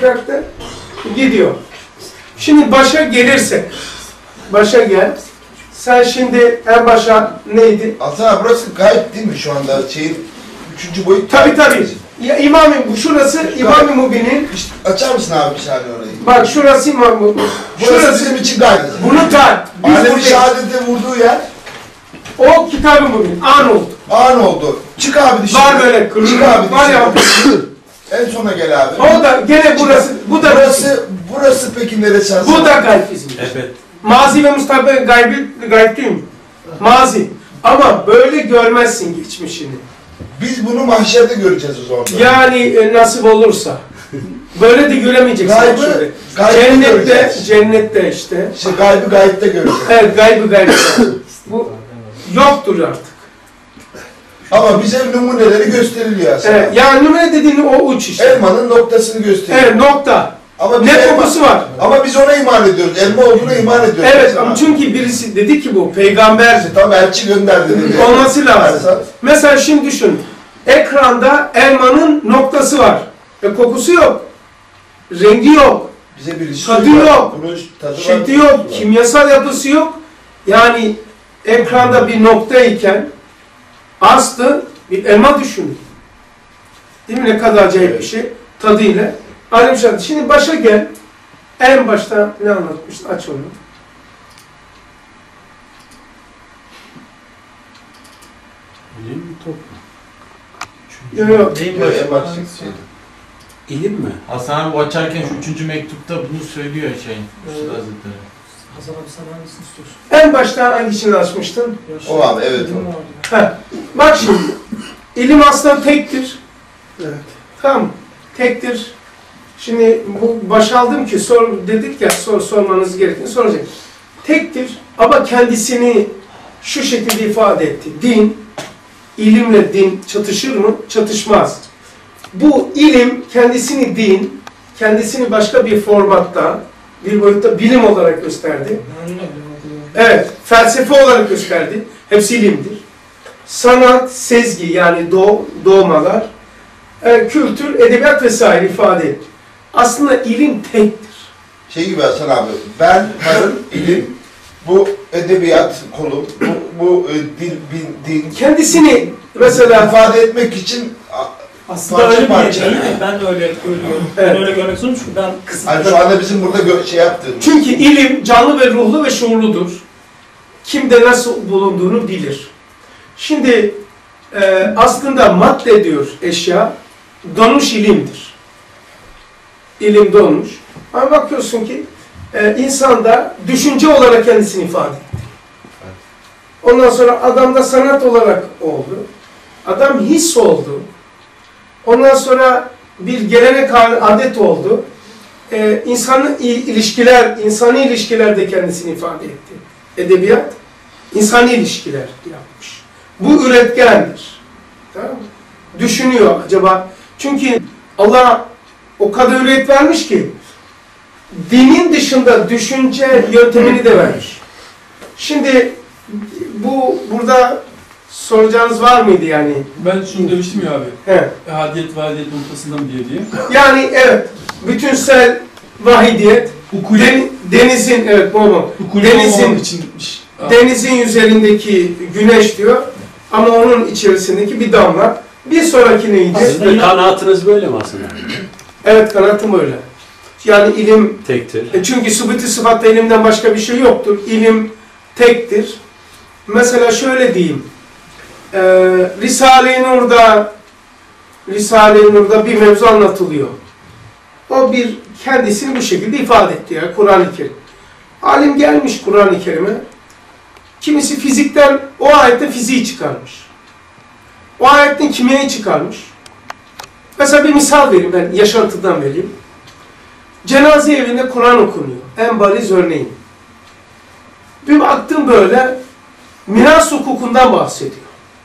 gidiyor. Şimdi başa gelirse, başa gel. Sen şimdi en başa neydi? Hasan burası gayb değil mi şu anda? Şeyin 3. boyut. Tabii tabii. Ya İmam-ı şurası İmam-ı Mubin'in. İşte açar mısın abi bir saniye orayı? Bak şurası İmam-ı Mubin. Burası bizim için gayb. Bunu tak. Biz Alem-i buradayız. şehadete vurduğu yer O Kitab-ı Mubin. An oldu. an oldu. Çık abi dışarı. Var böyle Çık kırmızı. abi Var ya. dışarı. En sona gel abi. O da gene burası. Bu da Burası peki neresi Hasan? Bu da gayb bizim. Evet. Mazi ve mustakbel gayb değil mi? Mazi. Ama böyle görmezsin geçmişini. Biz bunu mahşerde göreceğiz o zaman. Yani nasip olursa. Böyle de göremeyeceksin. Gaybı Cennette, göreceğiz. cennette işte. İşte gaybı gayipte göreceğiz. Evet, gaybı. Bu yoktur artık. Ama bize numuneleri gösteriliyor aslında. Evet, yani numune dediğin o uç işte. Elmanın noktasını gösteriyor. Evet, nokta. Ama biz Ne kokusu var? Ama biz ona iman ediyoruz. Elma olduğuna iman ediyoruz. Evet, ama çünkü birisi dedi ki bu peygamberdi. Tam elçi gönderdi dedi. Olması lazım. Ersan. Mesela şimdi düşün. Ekranda elmanın noktası var. Kokusu yok. Rengi yok. Bize bir Tadı yok. Bunun tadı var. Şekli yok. Kimyasal yapısı yok. Yani ekranda bir nokta iken aslı bir elma düşünün. Değil mi? Ne kadar acayip bir şey. Tadıyla. Ayrıca şimdi başa gel. En başta ne anlatmıştın? Aç onu. İlim mi toplum? Yok. Neyin Evet, başı? en başta şey. İlim mi? Hasan abi bu açarken şu 3. mektupta bunu söylüyor Üstad Hazretleri. Hasan abi sen hangisini istiyorsun? En başta hangisini açmıştın? O abi evet o. Heh. Bak şimdi. İlim aslında tektir. Evet. Tamam. Tektir. Şimdi bu başaldım ki dedik ya sormanız gerektiğini soracak. Tektir ama kendisini şu şekilde ifade etti. Din, ilimle din çatışır mı? Çatışmaz. Bu ilim kendisini din, kendisini başka bir formatta, bir boyutta bilim olarak gösterdi. Evet, felsefe olarak gösterdi. Hepsi ilimdir. Sanat, sezgi yani doğmalar, kültür, edebiyat vesaire ifade etti. Aslında ilim tektir. Şey gibi Hasan abi. Ben, varım, ilim, bu edebiyat kolu, bu dil, din. Kendisini mesela ifade etmek için Aslında Parça öyle parça. bir değil. Ben öyle görüyorum. Evet. Ben öyle görmek istiyorum çünkü ben hani şu anda bizim burada şey yaptığımız. çünkü ilim canlı ve ruhlu ve şuurludur. Kimde nasıl bulunduğunu bilir. Şimdi aslında madde diyor eşya, donmuş ilimdir. İlim donmuş. Ama bakıyorsun ki insanda düşünce olarak kendisini ifade etti. Ondan sonra adamda sanat olarak oldu. Adam his oldu. Ondan sonra bir gelenek adet oldu. İnsani ilişkilerde kendisini ifade etti. Edebiyat, insani ilişkiler yapmış. Bu üretkendir. Tamam mı? Düşünüyor acaba. Çünkü Allah o kadar üret vermiş ki dinin dışında düşünce yöntemini de vermiş. Şimdi burada soracağınız var mıydı yani? Ben şunu demiştim ya abi. He. Ehadiyet ve adiyet noktasından diye. Yani evet, bütünsel vahidiyet, denizin, evet bu denizin içinmiş. denizin üzerindeki güneş diyor ama onun içerisindeki bir damla. Bir sonraki neydi? Sizin kanaatınız böyle mi aslında? Evet, kanaatim öyle. Yani ilim, Tektir. çünkü sübut-i sıfatta ilimden başka bir şey yoktur. İlim tektir. Mesela şöyle diyeyim. Risale-i Nur'da bir mevzu anlatılıyor. O bir kendisini bu şekilde ifade etti ya Kur'an-ı Kerim. Alim gelmiş Kur'an-ı Kerim'e. Kimisi fizikten o ayette fiziği çıkarmış. O ayetten kimyayı çıkarmış. Mesela bir misal vereyim, ben yaşantıdan vereyim. Cenaze evinde Kur'an okunuyor. En bariz örneğin. Bir baktım böyle miras hukukundan bahsediyor.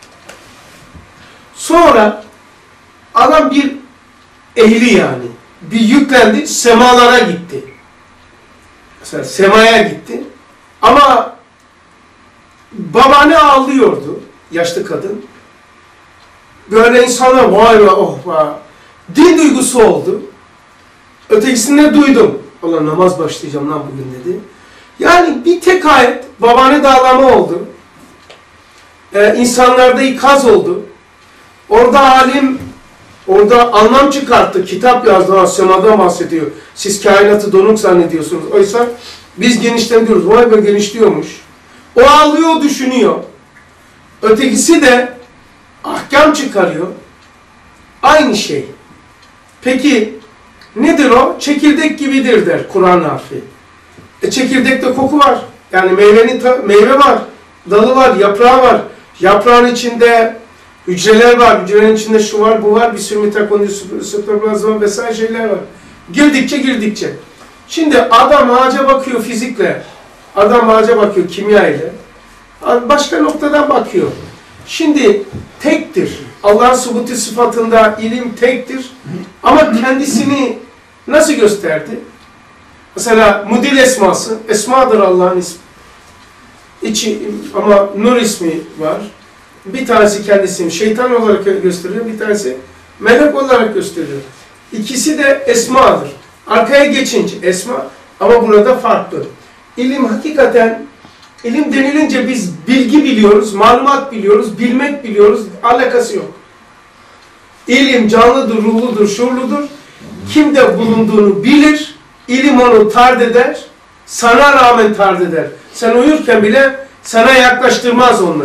Sonra adam bir ehli yani bir yüklendi, semalara gitti. Mesela semaya gitti. Ama babaanne ağlıyordu, yaşlı kadın. Böyle insana vay be oh be. Din duygusu oldu. Ötekisinde duydum. Ulan namaz başlayacağım lan bugün dedi. Yani bir tek ayet babane dağlama oldu. İnsanlarda ikaz oldu. Orada alim orada anlam çıkarttı. Kitap yazdı. Semadan bahsediyor. Siz kainatı donuk zannediyorsunuz. Oysa biz genişten diyoruz. Vay be genişliyormuş. O alıyor, düşünüyor. Ötekisi de ahkam çıkarıyor. Aynı şey. Peki nedir o? Çekirdek gibidir der Kur'an harfi. Çekirdekte koku var. Yani meyve var. Dalı var, yaprağı var. Yaprağın içinde hücreler var. Hücrenin içinde şu var, bu var. Bir sürü mitokondri, sitoplazma vesaire şeyler var. Girdikçe. Şimdi adam ağaca bakıyor fizikle. Adam ağaca bakıyor kimya ile. Başka noktadan bakıyor. Şimdi tektir. Allah'ın subuti sıfatında ilim tektir. Ama kendisini nasıl gösterdi? Mesela Mudil esması, esmadır Allah'ın ismi. Ama Nur ismi var. Bir tanesi kendisini şeytan olarak gösteriyor, bir tanesi melek olarak gösteriyor. İkisi de esmadır. Arkaya geçince esma ama burada farklı. İlim hakikaten, ilim denilince biz bilgi biliyoruz, malumat biliyoruz, bilmek biliyoruz, alakası yok. İlim canlıdır, ruhludur, şuurludur. Kimde bulunduğunu bilir, ilim onu tard eder, sana rağmen tard eder. Sen uyurken bile sana yaklaştırmaz onları.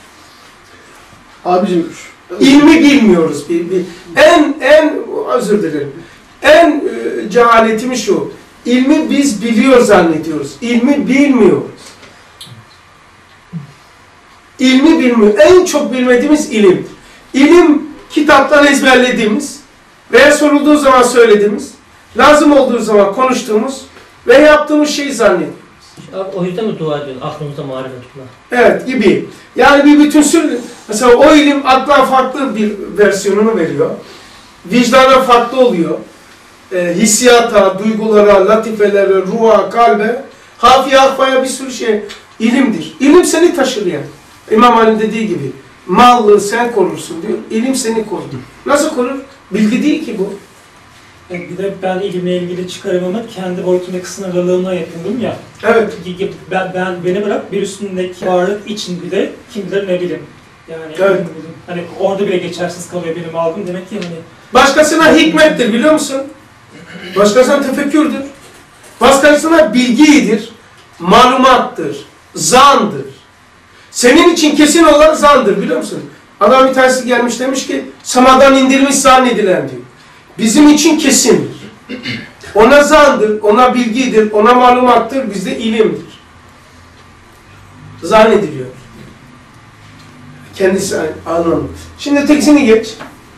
Abicim İlmi bilmiyoruz. Özür dilerim. En cehaletimiz şu. İlmi biz biliyor zannediyoruz. İlmi bilmiyoruz. İlmi bilmiyor. En çok bilmediğimiz ilim. İlim kitaptan ezberlediğimiz veya sorulduğu zaman söylediğimiz, lazım olduğu zaman konuştuğumuz ve yaptığımız şeyi zannediyoruz. Abi, o yüzden mi dua ediyorsun? Aklımızda marifetullah. Evet gibi. Yani bir bütünsül, mesela o ilim akla farklı bir versiyonunu veriyor. Vicdana farklı oluyor. Hissiyata, duygulara, latifelere, ruha, kalbe, hafiye, akfaya bir sürü şey ilimdir. İlim seni taşır yani. İmam Halim dediği gibi. Mallığı sen korursun diyor. İlim seni korur. Nasıl korur? Bilgi değil ki bu. Bir de ben ilimle ilgili çıkarımımı kendi boyutundaki sınırlılığına yapıyorum ya. Evet. Beni bırak bir üstündeki varlık için bile kim bilir ne bilim. Yani Evet. hani orada bile geçersiz kalıyor benim algım demek ki hani. Başkasına hikmettir biliyor musun? Başkasına tefekkürdür. Başkasına bilgidir, malumattır, zandır. Senin için kesin olan zandır biliyor musun? Adam bir tanesi gelmiş demiş ki semadan indirilmiş zannedilen diyor. Bizim için kesindir. Ona zandır, ona bilgidir, ona malumattır, bizde ilimdir. Zannediliyor. Kendisi anlamı. Şimdi tekisini geç.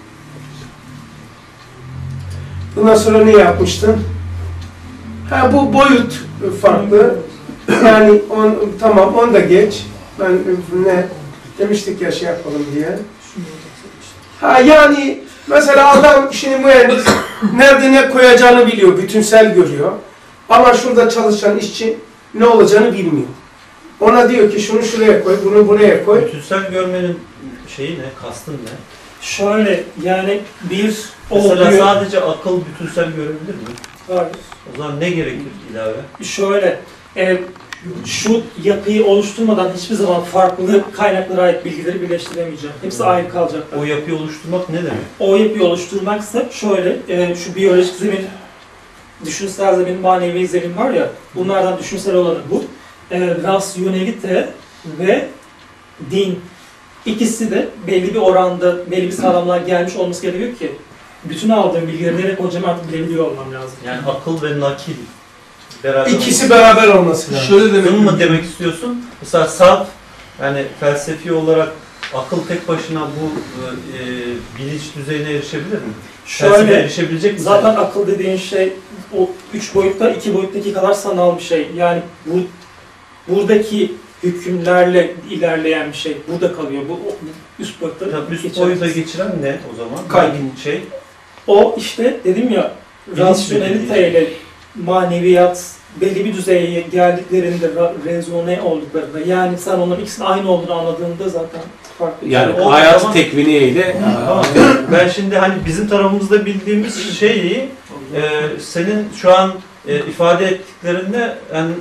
Bundan sonra ne yapmıştın? Ha bu boyut farklı. Yani tamam onu da geç. Ben ne demiştik ya şey yapalım diye. Ha yani mesela adam şimdi mühendis nerede ne koyacağını biliyor, bütünsel görüyor. Ama şurada çalışan işçi ne olacağını bilmiyor. Ona diyor ki şunu şuraya koy, bunu buraya koy. Bütünsel görmenin şeyi ne, kastın ne? Şöyle yani bir Mesela oluyor. sadece akıl bütünsel görebilir mi? Hayır. O zaman ne gerekir ilave? Şöyle, şu yapıyı oluşturmadan hiçbir zaman farklı kaynaklara ait bilgileri birleştiremeyeceğim. Hepsi ayrı kalacaklar. O yapıyı oluşturmak ne demek? O yapıyı oluşturmaksa şöyle, şu biyolojik zemin, düşünsel zemin, manevi zemin var ya, bunlardan düşünsel olanı bu. Rasyonelite ve din, ikisi de belli bir oranda, belli bir sağlamlığa gelmiş olması gerekiyor ki bütün aldığım bilgileri nereye koyacağımı artık bilebiliyor olmam lazım. Yani akıl ve nakil beraber İkisi beraber olması lazım. Şöyle demek Bunu mu demek istiyorsun? Mesela salt, yani felsefi olarak akıl tek başına bu bilinç düzeyine erişebilir mi? Şöyle, erişebilecek mi? zaten akıl dediğin şey o 3 boyutta 2 boyuttaki kadar sanal bir şey. Yani buradaki hükümlerle ilerleyen bir şey. Burada kalıyor. Bu üst boyutta. Üst boyuta geçiren ne o zaman? Kalp. Şey. O işte dedim ya rasyoneliteyle maneviyat belli bir düzeye geldiklerinde rezone olduklarında yani sen onların ikisinin aynı olduğunu anladığında zaten farklı. Yani o hayat zaman- tekviniyle Tamam. Ben şimdi hani bizim tarafımızda bildiğimiz şeyi senin şu an ifade ettiklerinde yani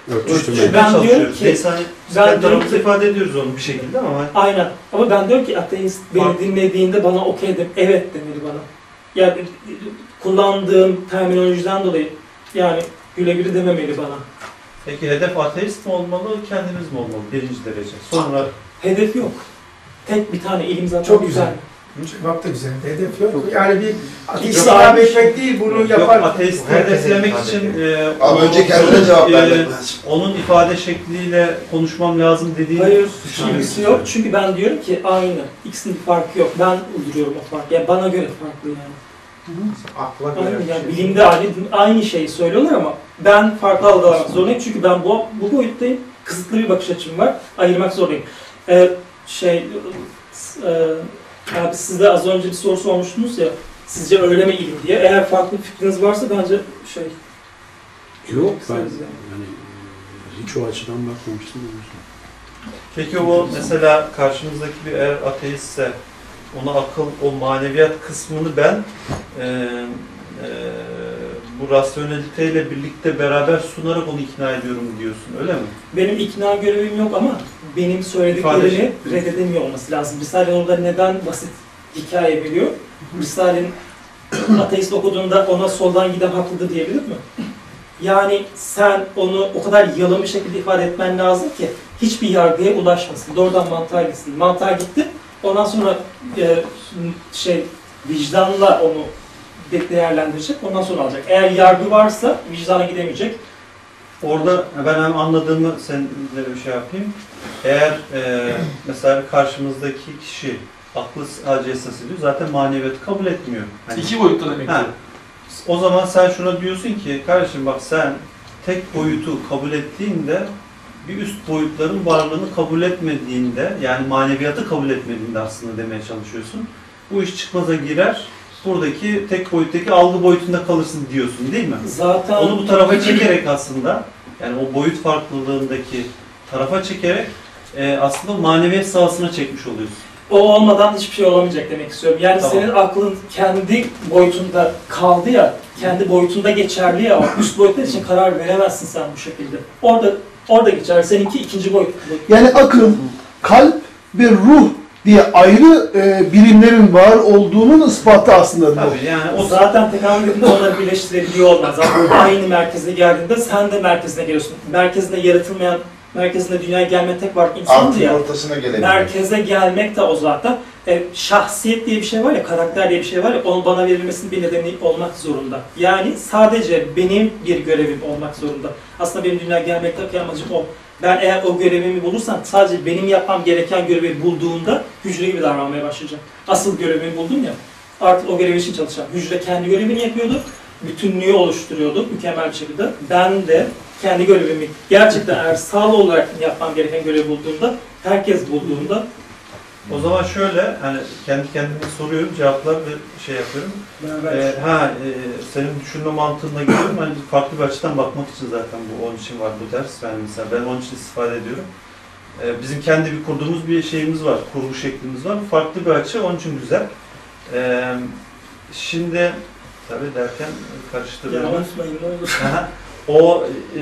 Örtüştürmeye Ben diyorum çalışıyoruz. ki- Neyse hani ben kendi diyorum aramızda ki- ifade ediyoruz onu bir şekilde ama Aynen. Ama ben diyorum ki ateist beni dinlediğinde bana okey de evet demeli bana. Yani kullandığım terminolojiden dolayı yani güle güle dememeli bana. peki hedef ateist mi olmalı, kendimiz mi olmalı birinci derece? Sonra Hedef yok. Tek bir tane ilim zaten Çok güzel. Cevap da güzel. Hedef yok. Yani bir ateisti Yok, ilave etmek değil, bunu yok, yapar. ateist hedeflemek için Ama önce kendine cevap vermek lazım. onun ifade şekliyle konuşmam lazım dediğini Hayır, düşünüyorum. ilgisi yok. Çünkü ben diyorum ki aynı. İkisinin bir farkı yok. Ben uyduruyorum o farkı. Yani bana göre farklı yani. Akla Aynı göre. yani bilimde aynı şeyi söylüyorlar ama ben farklı algılamak zorundayım. Çünkü ben bu boyuttayım. Kısıtlı bir bakış açım var. Ayırmak zorundayım. Abi siz de az önce bir soru sormuştunuz ya. Sizce öyle mi ilim diye. Eğer farklı bir fikriniz varsa bence Yok ben Siz yani. yani hiç o açıdan bakmamıştım. Peki o mesela karşımızdaki bir eğer ateistse ona akıl, o maneviyat kısmını ben bu rasyoneliteyle birlikte beraber sunarak onu ikna ediyorum diyorsun, öyle mi? Benim ikna görevim yok ama benim söylediklerimi reddedemiyor olması lazım. Risale orada neden basit hikaye biliyor? Risale'nin ateist okuduğunda ona soldan giden haklıdır diyebilir mi? Yani sen onu o kadar yalın bir şekilde ifade etmen lazım ki hiçbir yargıya ulaşmasın. Doğrudan mantığa gitsin. Mantığa gitti. Ondan sonra vicdanla onu değerlendirecek. Ondan sonra alacak. Eğer yargı varsa vicdana gidemeyecek. Orada ben hem anladığımı seninle bir şey yapayım. Eğer mesela karşımızdaki kişi aklı sadece esas ediyor, zaten maneviyatı kabul etmiyor. Hani, İki boyutta demek ki. o zaman sen şuna diyorsun ki, kardeşim bak sen tek boyutu kabul ettiğinde, bir üst boyutların varlığını kabul etmediğinde, yani maneviyatı kabul etmediğinde aslında demeye çalışıyorsun. Bu iş çıkmaza girer, buradaki tek boyuttaki algı boyutunda kalırsın diyorsun değil mi? Zaten Onu bu tarafa çekerek aslında, yani o boyut farklılığındaki tarafa çekerek aslında maneviyat sahasına çekmiş oluyorsun. o olmadan hiçbir şey olamayacak demek istiyorum. Yani Tamam. senin aklın kendi boyutunda kaldı ya, kendi boyutunda geçerli ya, o üst boyutlar için karar veremezsin sen bu şekilde. Orada geçer. Seninki ikinci boyut. Yani akıl, kalp ve ruh diye ayrı birimlerin var olduğunun ispatı aslında bu. Tabii yani O zaten tekamül ettiğinde onları birleştirebiliyor olmaz. Zaten aynı merkeze geldiğinde sen de merkezine geliyorsun. Merkezinde yaratılmayan, merkezinde dünyaya gelmeyen tek var insandı Altın ya. ortasına gelebilir. Merkeze gelmek de o zaten. Şahsiyet diye bir şey var ya, karakter diye bir şey var ya, onun bana verilmesinin bir nedeni olmak zorunda. Yani sadece benim bir görevim olmak zorunda. Aslında benim dünyaya gelmekteki amacım o. Ben eğer o görevimi bulursam, sadece benim yapmam gereken görevi bulduğumda hücre gibi davranmaya başlayacağım. Asıl görevimi buldum ya, artık o görev için çalışacağım. Hücre kendi görevini yapıyordu, bütünlüğü oluşturuyordu mükemmel bir şekilde. Ben de kendi görevimi gerçekten eğer sağlı olarak yapmam gereken görevi bulduğumda, herkes bulduğunda o zaman şöyle, hani kendi kendime soruyorum, cevaplar ve şey yapıyorum. Senin düşünme mantığına giriyorum. Hani farklı bir açıdan bakmak için zaten onun için var bu ders. Yani mesela ben onun için istifade ediyorum. Bizim kendi bir kurduğumuz bir şeyimiz var, kurgu şeklimiz var. Farklı bir açı, onun için güzel. Şimdi tabii derken karıştırıyorum. unutmayın ne olur. O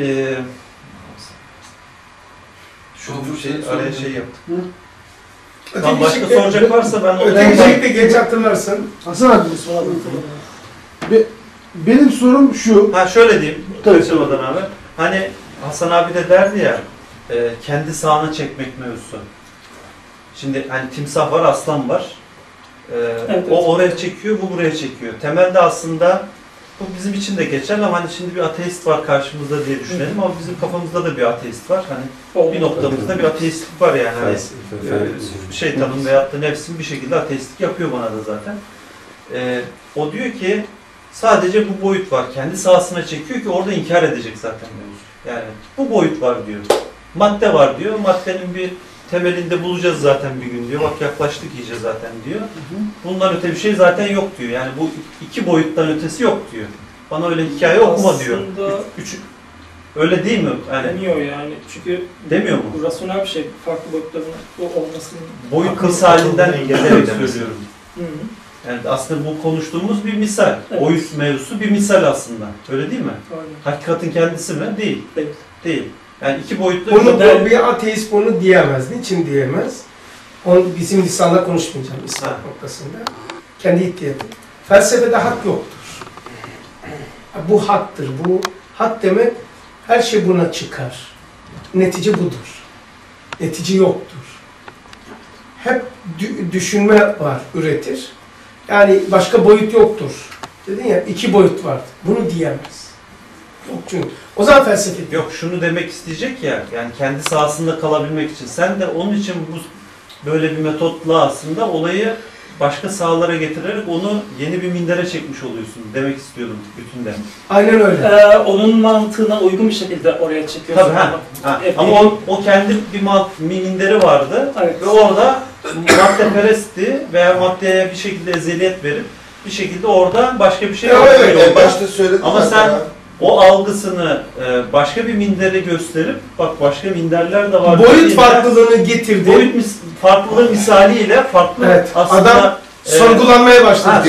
şu şey araya şey yaptık. Tam başka soracak varsa ben Öteki de geç hatırlarsın. Hasan abi, benim sorum şu. Şöyle diyeyim, Tabii. kaçırmadan abi. Hani Hasan abi de derdi ya, kendi sahana çekmek mevzusu. Şimdi hani timsah var, aslan var. Evet. O oraya çekiyor, bu buraya çekiyor. Temelde aslında bu bizim için de geçerli ama hani şimdi bir ateist var karşımızda diye düşünelim ama bizim kafamızda da bir ateist var. Hani bir noktamızda bir ateistlik var yani. Hani, şeytanın veyahut da nefsin bir şekilde ateistlik yapıyor bana da zaten. O diyor ki sadece bu boyut var. Kendi sahasına çekiyor ki orada inkar edecek zaten mevzu. Yani bu boyut var diyor. Madde var diyor. Maddenin bir temelinde bulacağız zaten bir gün diyor. Bak yaklaştık iyice zaten diyor. Bundan öte bir şey zaten yok diyor. Yani bu iki boyuttan ötesi yok diyor. Bana öyle hikaye okuma diyor. Öyle değil mi? Yani, demiyor yani. Çünkü demiyor mu? bu rasyonel bir şey. Farklı boyutların olmasının. Boyut misalinden engellemek söylüyorum. Hı hı. Yani aslında bu konuştuğumuz bir misal. Evet. Boyut mevzusu bir misal aslında. Öyle değil mi? Aynen. Hakikatin kendisi mi? Değil. Değil. Değil. Yani iki boyutlu Bunu bir ateist bunu diyemez. Niçin diyemez? Onu bizim lisanla konuşmayacağım İslam noktasında. Kendi ihtiyatı. Felsefede hak yoktur. Bu haktır. Bu hak demek her şey buna çıkar. Netice budur. Netice yoktur. Hep düşünme var, üretir. Yani başka boyut yoktur. Dedin ya iki boyut var. Bunu diyemez. Yok çünkü. O zaman felsefe değil. Yok şunu demek isteyecek ya, yani kendi sahasında kalabilmek için. Sen de onun için bu böyle bir metotla aslında olayı başka sahalara getirerek onu yeni bir mindere çekmiş oluyorsun demek istiyordum bütünden. Aynen öyle. Onun mantığına uygun bir şekilde oraya çekiyorsun. Tabii, ama o kendi bir minderi vardı ve orada maddeperestti veya maddeye bir şekilde eziyet verip bir şekilde orada başka bir şey evet, başta söyledim. Ama sen o algısını başka bir mindere gösterip bak başka minderler de var. Boyut farklılığını getirdi. Boyut farklılığı misaliyle farklı aslında adam sorgulanmaya başladı.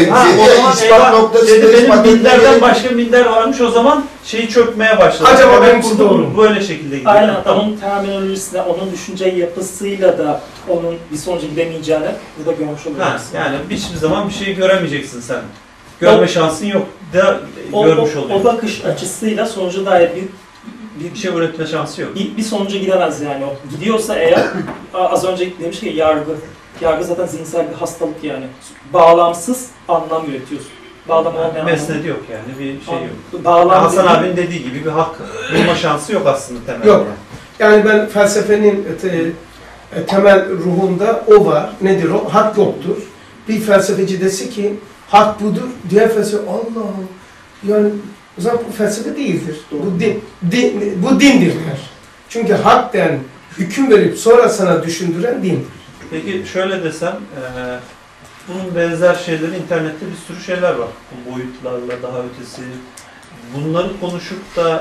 Benim minderden başka minder varmış, o zaman şeyi çökmeye başladı. Acaba benimkisi doğru mu? Böyle şekilde gidiyor. Aynen, onun terminolojisine, onun düşünce yapısıyla da onun bir sonuca gidemeyeceğini burada görmüş oluyoruz. Yani hiçbir zaman bir şey göremeyeceksin sen. Görme şansın yok da görmüş oluyorsun. O bakış açısıyla sonuca dair bir şey üretme şansı yok. Bir sonuca gidemez yani o. Gidiyorsa eğer, az önce demiş ki yargı. Yargı zaten zihinsel bir hastalık yani. Bağlamsız anlam üretiyorsun. Bağlam olmayan mesnet yok yani, bir şey yok. Hasan abinin dediği gibi bir hak bulma şansı yok aslında temelde. Yok. Yani ben felsefenin temel ruhunda o var. Nedir o? Hak yoktur. Bir felsefeci dese ki hak budur. Diğer felsefe Allah'ım yani o zaman bu felsefe değildir. Bu dindir der. Çünkü hakten hüküm verip sonra sana düşündüren dindir. Peki şöyle desem, bunun benzer şeyleri internette bir sürü şeyler var. Bu boyutlarla daha ötesi. Bunları konuşup da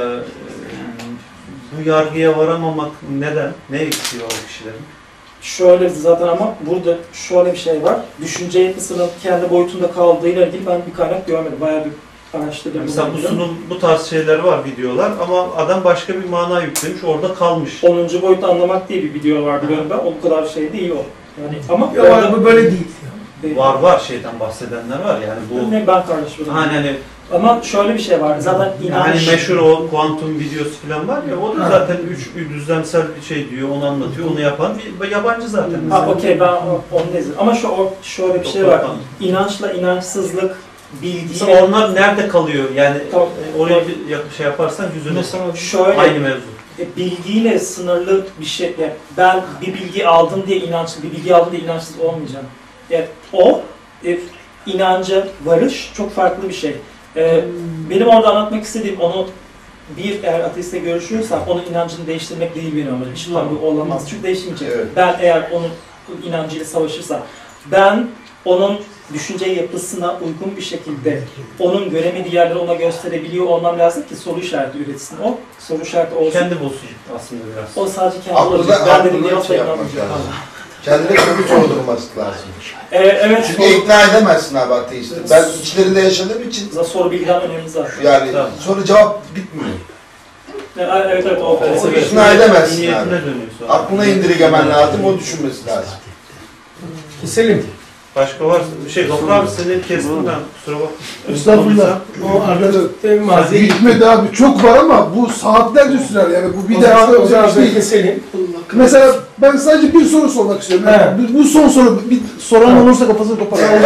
bu yargıya varamamak neden? Ne eksiyor o kişilerin? Şöyle zaten ama burada şöyle bir şey var. Düşünce yapısının kendi boyutunda kaldığıyla ilgili ben bir kaynak görmedim. Bayağı bir araştırdım. Mesela bu tarz şeyler var, videolar ama adam başka bir mana yüklemiş, orada kalmış. 10. boyutu anlamak diye bir video vardı galiba. O kadar şey değil o. Yani ama bu böyle değil. Var şeyden bahsedenler var yani bu. Ne ben kardeşim. Hani ama şöyle bir şey var. Zaten inanç. Hani meşhur o kuantum videosu falan var ya, o da zaten düzlemsel bir şey diyor, onu anlatıyor, onu yapan bir yabancı zaten. Okey, ben onu da izledim. Ama şöyle bir şey var. İnançla inançsızlık, bilgi. Onlar nerede kalıyor? Yani oraya bir şey yaparsan yüzüne aynı mevzu. Bilgiyle sınırlı bir şey. Yani ben bir bilgi aldım diye inançlı, bir bilgi aldım diye inançsız olmayacağım. Yani o inanca varış çok farklı bir şey. Benim orada anlatmak istediğim, onu eğer ateistle görüşüyorsam onun inancını değiştirmek değil benim amacım. Hiç tabii olamaz. Çünkü değişmeyecek. Evet. Ben eğer onun inancıyla savaşırsam, ben onun düşünce yapısına uygun bir şekilde onun göremediği yerleri ona gösterebiliyor olmam lazım ki soru işareti üretsin. O soru işareti olsun. Kendi bulsun aslında biraz. O sadece kendi olacak. Ben dedim diye asla inanmayacağım. Kendine soru sordurması lazım. Evet. Çünkü ikna edemezsin abi ateisti. Ben içlerinde yaşadığım için. Soru bilgiden önemli zaten. Yani soru cevap bitmiyor. Evet. O ikna edemezsin abi. Aklına indirgemen lazım, o düşünmesi lazım. Keselim. Başka var bir Gafur abi, seni kestim ben, kusura bakma. Estağfurullah. O arada bitmedi abi, çok var ama bu saatlerce sürer yani, bu bir derste olacak şey. Keselim. Mesela ben sadece bir soru sormak istiyorum. Yani bu son soru, bir soran olursa kafasını koparır.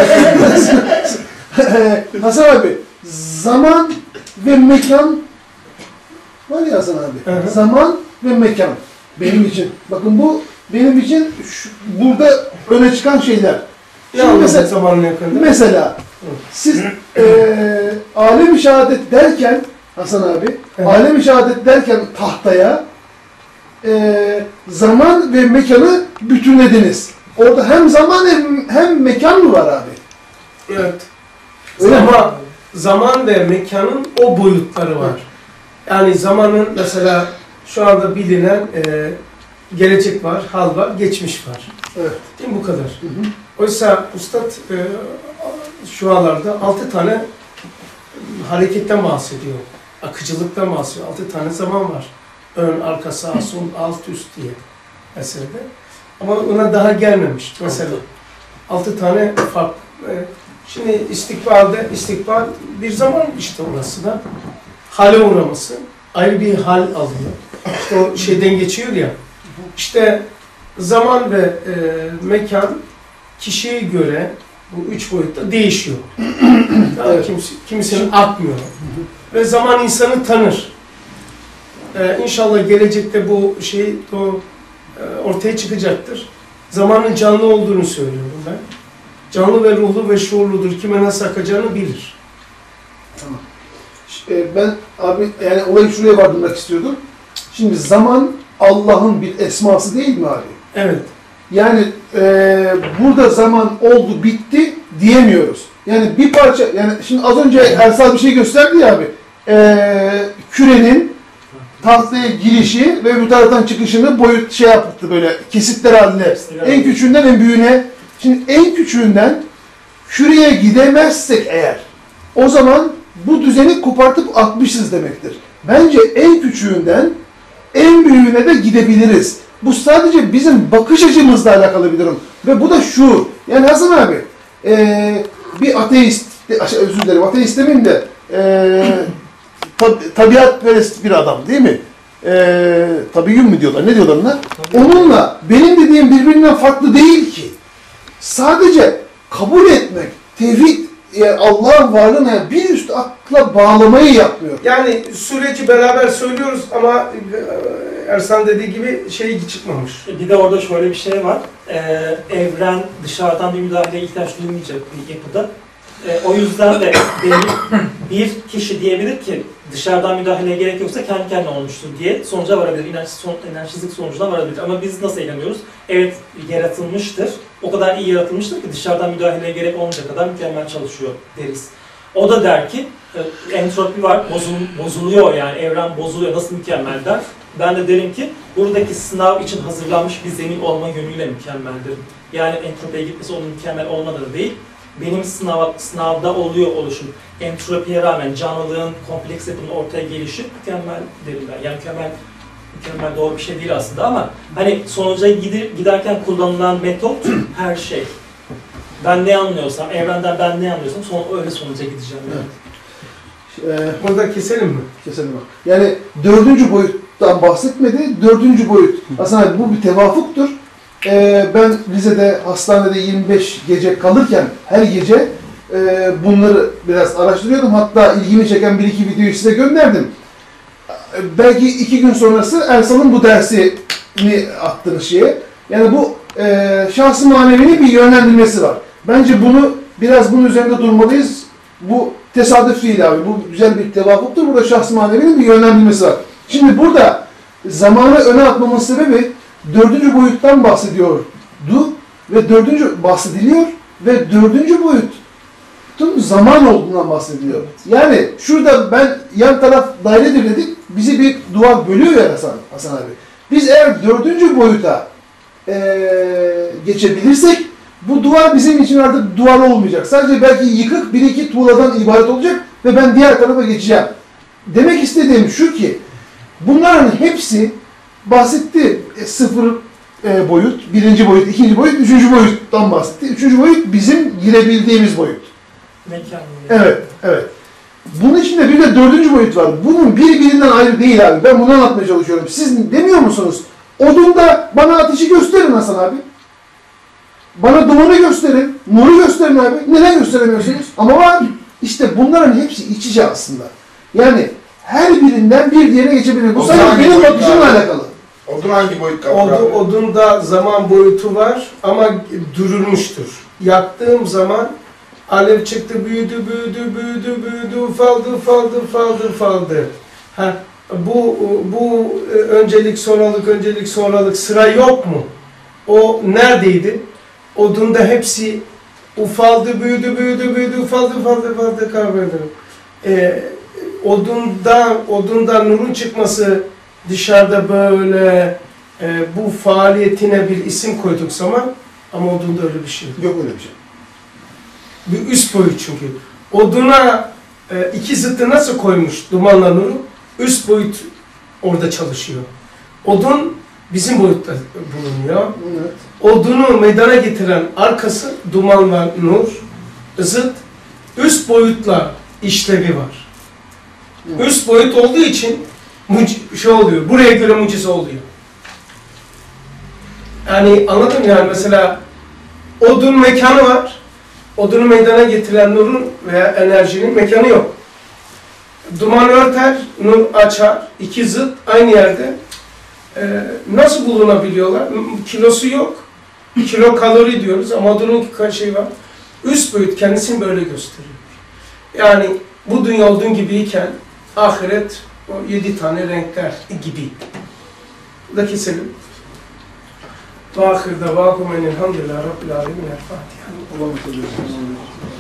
Hasan abi, zaman ve mekan var ya Hasan abi, zaman ve mekan benim için. Bakın bu benim için burada öne çıkan şeyler. Şimdi mesela siz alem-i şehadet derken Hasan abi, alem-i şehadet derken tahtaya zaman ve mekanı bütünlediniz. Orada hem zaman hem mekan mı var abi? Evet. Zaman ve mekanın o boyutları var. Yani zamanın mesela şu anda bilinen gelecek var, hal var, geçmiş var. Evet. Değil mi bu kadar? Oysa Üstad şu anlarda 6 tane hareketten bahsediyor. Akıcılıktan bahsediyor. 6 tane zaman var. Ön, arka, sağ, sol, alt, üst diye eserde. Ama ona daha gelmemiş. Mesela 6 tane fark. Şimdi istikbal bir zaman işte orası da hale uğraması. Ayrı bir hal alıyor. İşte o şeyden geçiyor ya. İşte zaman ve mekan kişiye göre bu 3 boyutta değişiyor. Yani kimisinin akmıyor. Ve zaman insanı tanır. İnşallah gelecekte bu şey ortaya çıkacaktır. Zamanın canlı olduğunu söylüyorum ben. Canlı ve ruhlu ve şuurludur. Kime nasıl akacağını bilir. Tamam. Ben abi yani olayı şuraya vardırmak istiyordum. Şimdi zaman Allah'ın bir esması değil mi abi? Evet. Yani burada zaman oldu bitti diyemiyoruz. Yani bir parça, yani şimdi az önce Ersal bir şey gösterdi ya abi. Kürenin tahtaya girişi ve bu taraftan çıkışını boyut şey yaptı böyle kesitler halinde. En küçüğünden en büyüğüne. Şimdi en küçüğünden küreye gidemezsek eğer o zaman bu düzeni kopartıp atmışız demektir. Bence en küçüğünden en büyüğüne de gidebiliriz. Bu sadece bizim bakış açımızla alakalı bir durum. Ve bu da şu, yani Hasan abi, bir ateist, özür dilerim, ateist demeyeyim de, tabiatperest bir adam değil mi? Tabiyyum mu diyorlar, ne diyorlar ona? Onunla benim dediğim birbirinden farklı değil ki. Sadece kabul etmek, tevhid, yani Allah'ın varlığına bir üst akla bağlamayı yapmıyor. Yani süreci beraber söylüyoruz ama Ersan dediği gibi şey çıkmamış. Bir de orada şöyle bir şey var. Evren dışarıdan bir müdahaleye ihtiyaç duymayacak bir yapıda. O yüzden de bir kişi diyebilir ki dışarıdan müdahaleye gerek yoksa kendi kendine olmuştur diye sonuca varabilir. İnançsızlık sonucuna varabilir. Ama biz nasıl inanıyoruz? Evet, yaratılmıştır. O kadar iyi yaratılmıştır ki dışarıdan müdahaleye gerek olmayacak kadar mükemmel çalışıyor deriz. O da der ki entropi var, bozuluyor yani evren bozuluyor, nasıl mükemmel der. Ben de derim ki buradaki sınav için hazırlanmış bir zemin olma yönüyle mükemmeldir. Yani entropiye gitmesi onun mükemmel olmadığı değil. Benim sınavda oluyor oluşum. Entropiye rağmen canlılığın kompleks yapının ortaya gelişi mükemmel derim ben. Yani mükemmel doğru bir şey değil aslında ama hani sonuca giderken kullanılan metot her şey. Ben ne anlıyorsam, evrenden ben ne anlıyorsam öyle sonuca gideceğim. Evet. Burada keselim mi? Keselim. Yani 4. boyuttan bahsetmedi. 4. boyut. Aslında bu bir tevafuktur. Ben Rize'de hastanede 25 gece kalırken her gece bunları biraz araştırıyordum. Hatta ilgimi çeken bir iki videoyu size gönderdim. Belki 2 gün sonrası Ersal'ın bu dersini attığınız şeye. Yani bu şahs-ı manevinin bir yönlendirmesi var. Bence bunun üzerinde durmalıyız. Bu tesadüf değil abi. Bu güzel bir tevafuktur. Burada şahs-ı manevinin bir yönlendirmesi var. Şimdi burada zamanı öne atmamın sebebi 4. boyuttan bahsediyordu ve 4. bahsediliyor ve 4. boyutun zaman olduğundan bahsediliyor. Yani şurada ben yan taraf dairedir dedik, bizi bir duvar bölüyor ya Hasan abi. Biz eğer 4. boyuta geçebilirsek bu duvar bizim için artık duvar olmayacak. Sadece belki yıkık bir iki tuğladan ibaret olacak ve ben diğer tarafa geçeceğim. Demek istediğim şu ki bunların hepsi bahsetti. 0 boyut, 1. boyut, 2. boyut, 3. boyuttan bahsetti. 3. boyut bizim girebildiğimiz boyut. Mekan. Evet. Bunun içinde bir de 4. boyut var. Bunun birbirinden ayrı değil abi. Ben bunu anlatmaya çalışıyorum. Siz demiyor musunuz? Odunda bana ateşi gösterin Hasan abi. Bana dumanı gösterin, nuru gösterin abi. Neden gösteremiyorsunuz? Ama var. İşte bunların hepsi iç içe aslında. Yani her birinden bir diğerine geçebilir. Bu sadece benim bakışımla alakalı. Odun hangi boyut kapır abi? Odunda zaman boyutu var ama durulmuştur. Yaktığım zaman alev çıktı, büyüdü, ufaldı. Bu öncelik sonralık sıra yok mu? O neredeydi? Odunda hepsi ufaldı, büyüdü, ufaldı kavradım. Odundan nurun çıkması dışarıda böyle bu faaliyetine bir isim koyduk zaman ama odunda öyle bir şey yok. Yok öyle bir şey. Bir üst boyut çünkü. Oduna iki zıttı nasıl koymuş dumanla nuru? Üst boyut orada çalışıyor. Odun bizim boyutta bulunuyor. Evet. Odunu meydana getiren arkası duman ve nur, zıt, üst boyutla işlevi var. Evet. Üst boyut olduğu için şey oluyor, buraya göre mucize oluyor. Yani anladın mı yani mesela odun mekanı var, odunu meydana getiren nurun veya enerjinin mekanı yok. Duman örter, nur açar, iki zıt aynı yerde. Nasıl bulunabiliyorlar? Kilosu yok. Kilo kalori diyoruz ama odunun şey var. Üst boyut kendisini böyle gösteriyor. Yani bu dünya olduğun gibiyken ahiret o 7 tane renkler gibi. Bu da keselim. Ve ahir davâkum enelhamdülillâhi rabbil âlemin. El Fatiha.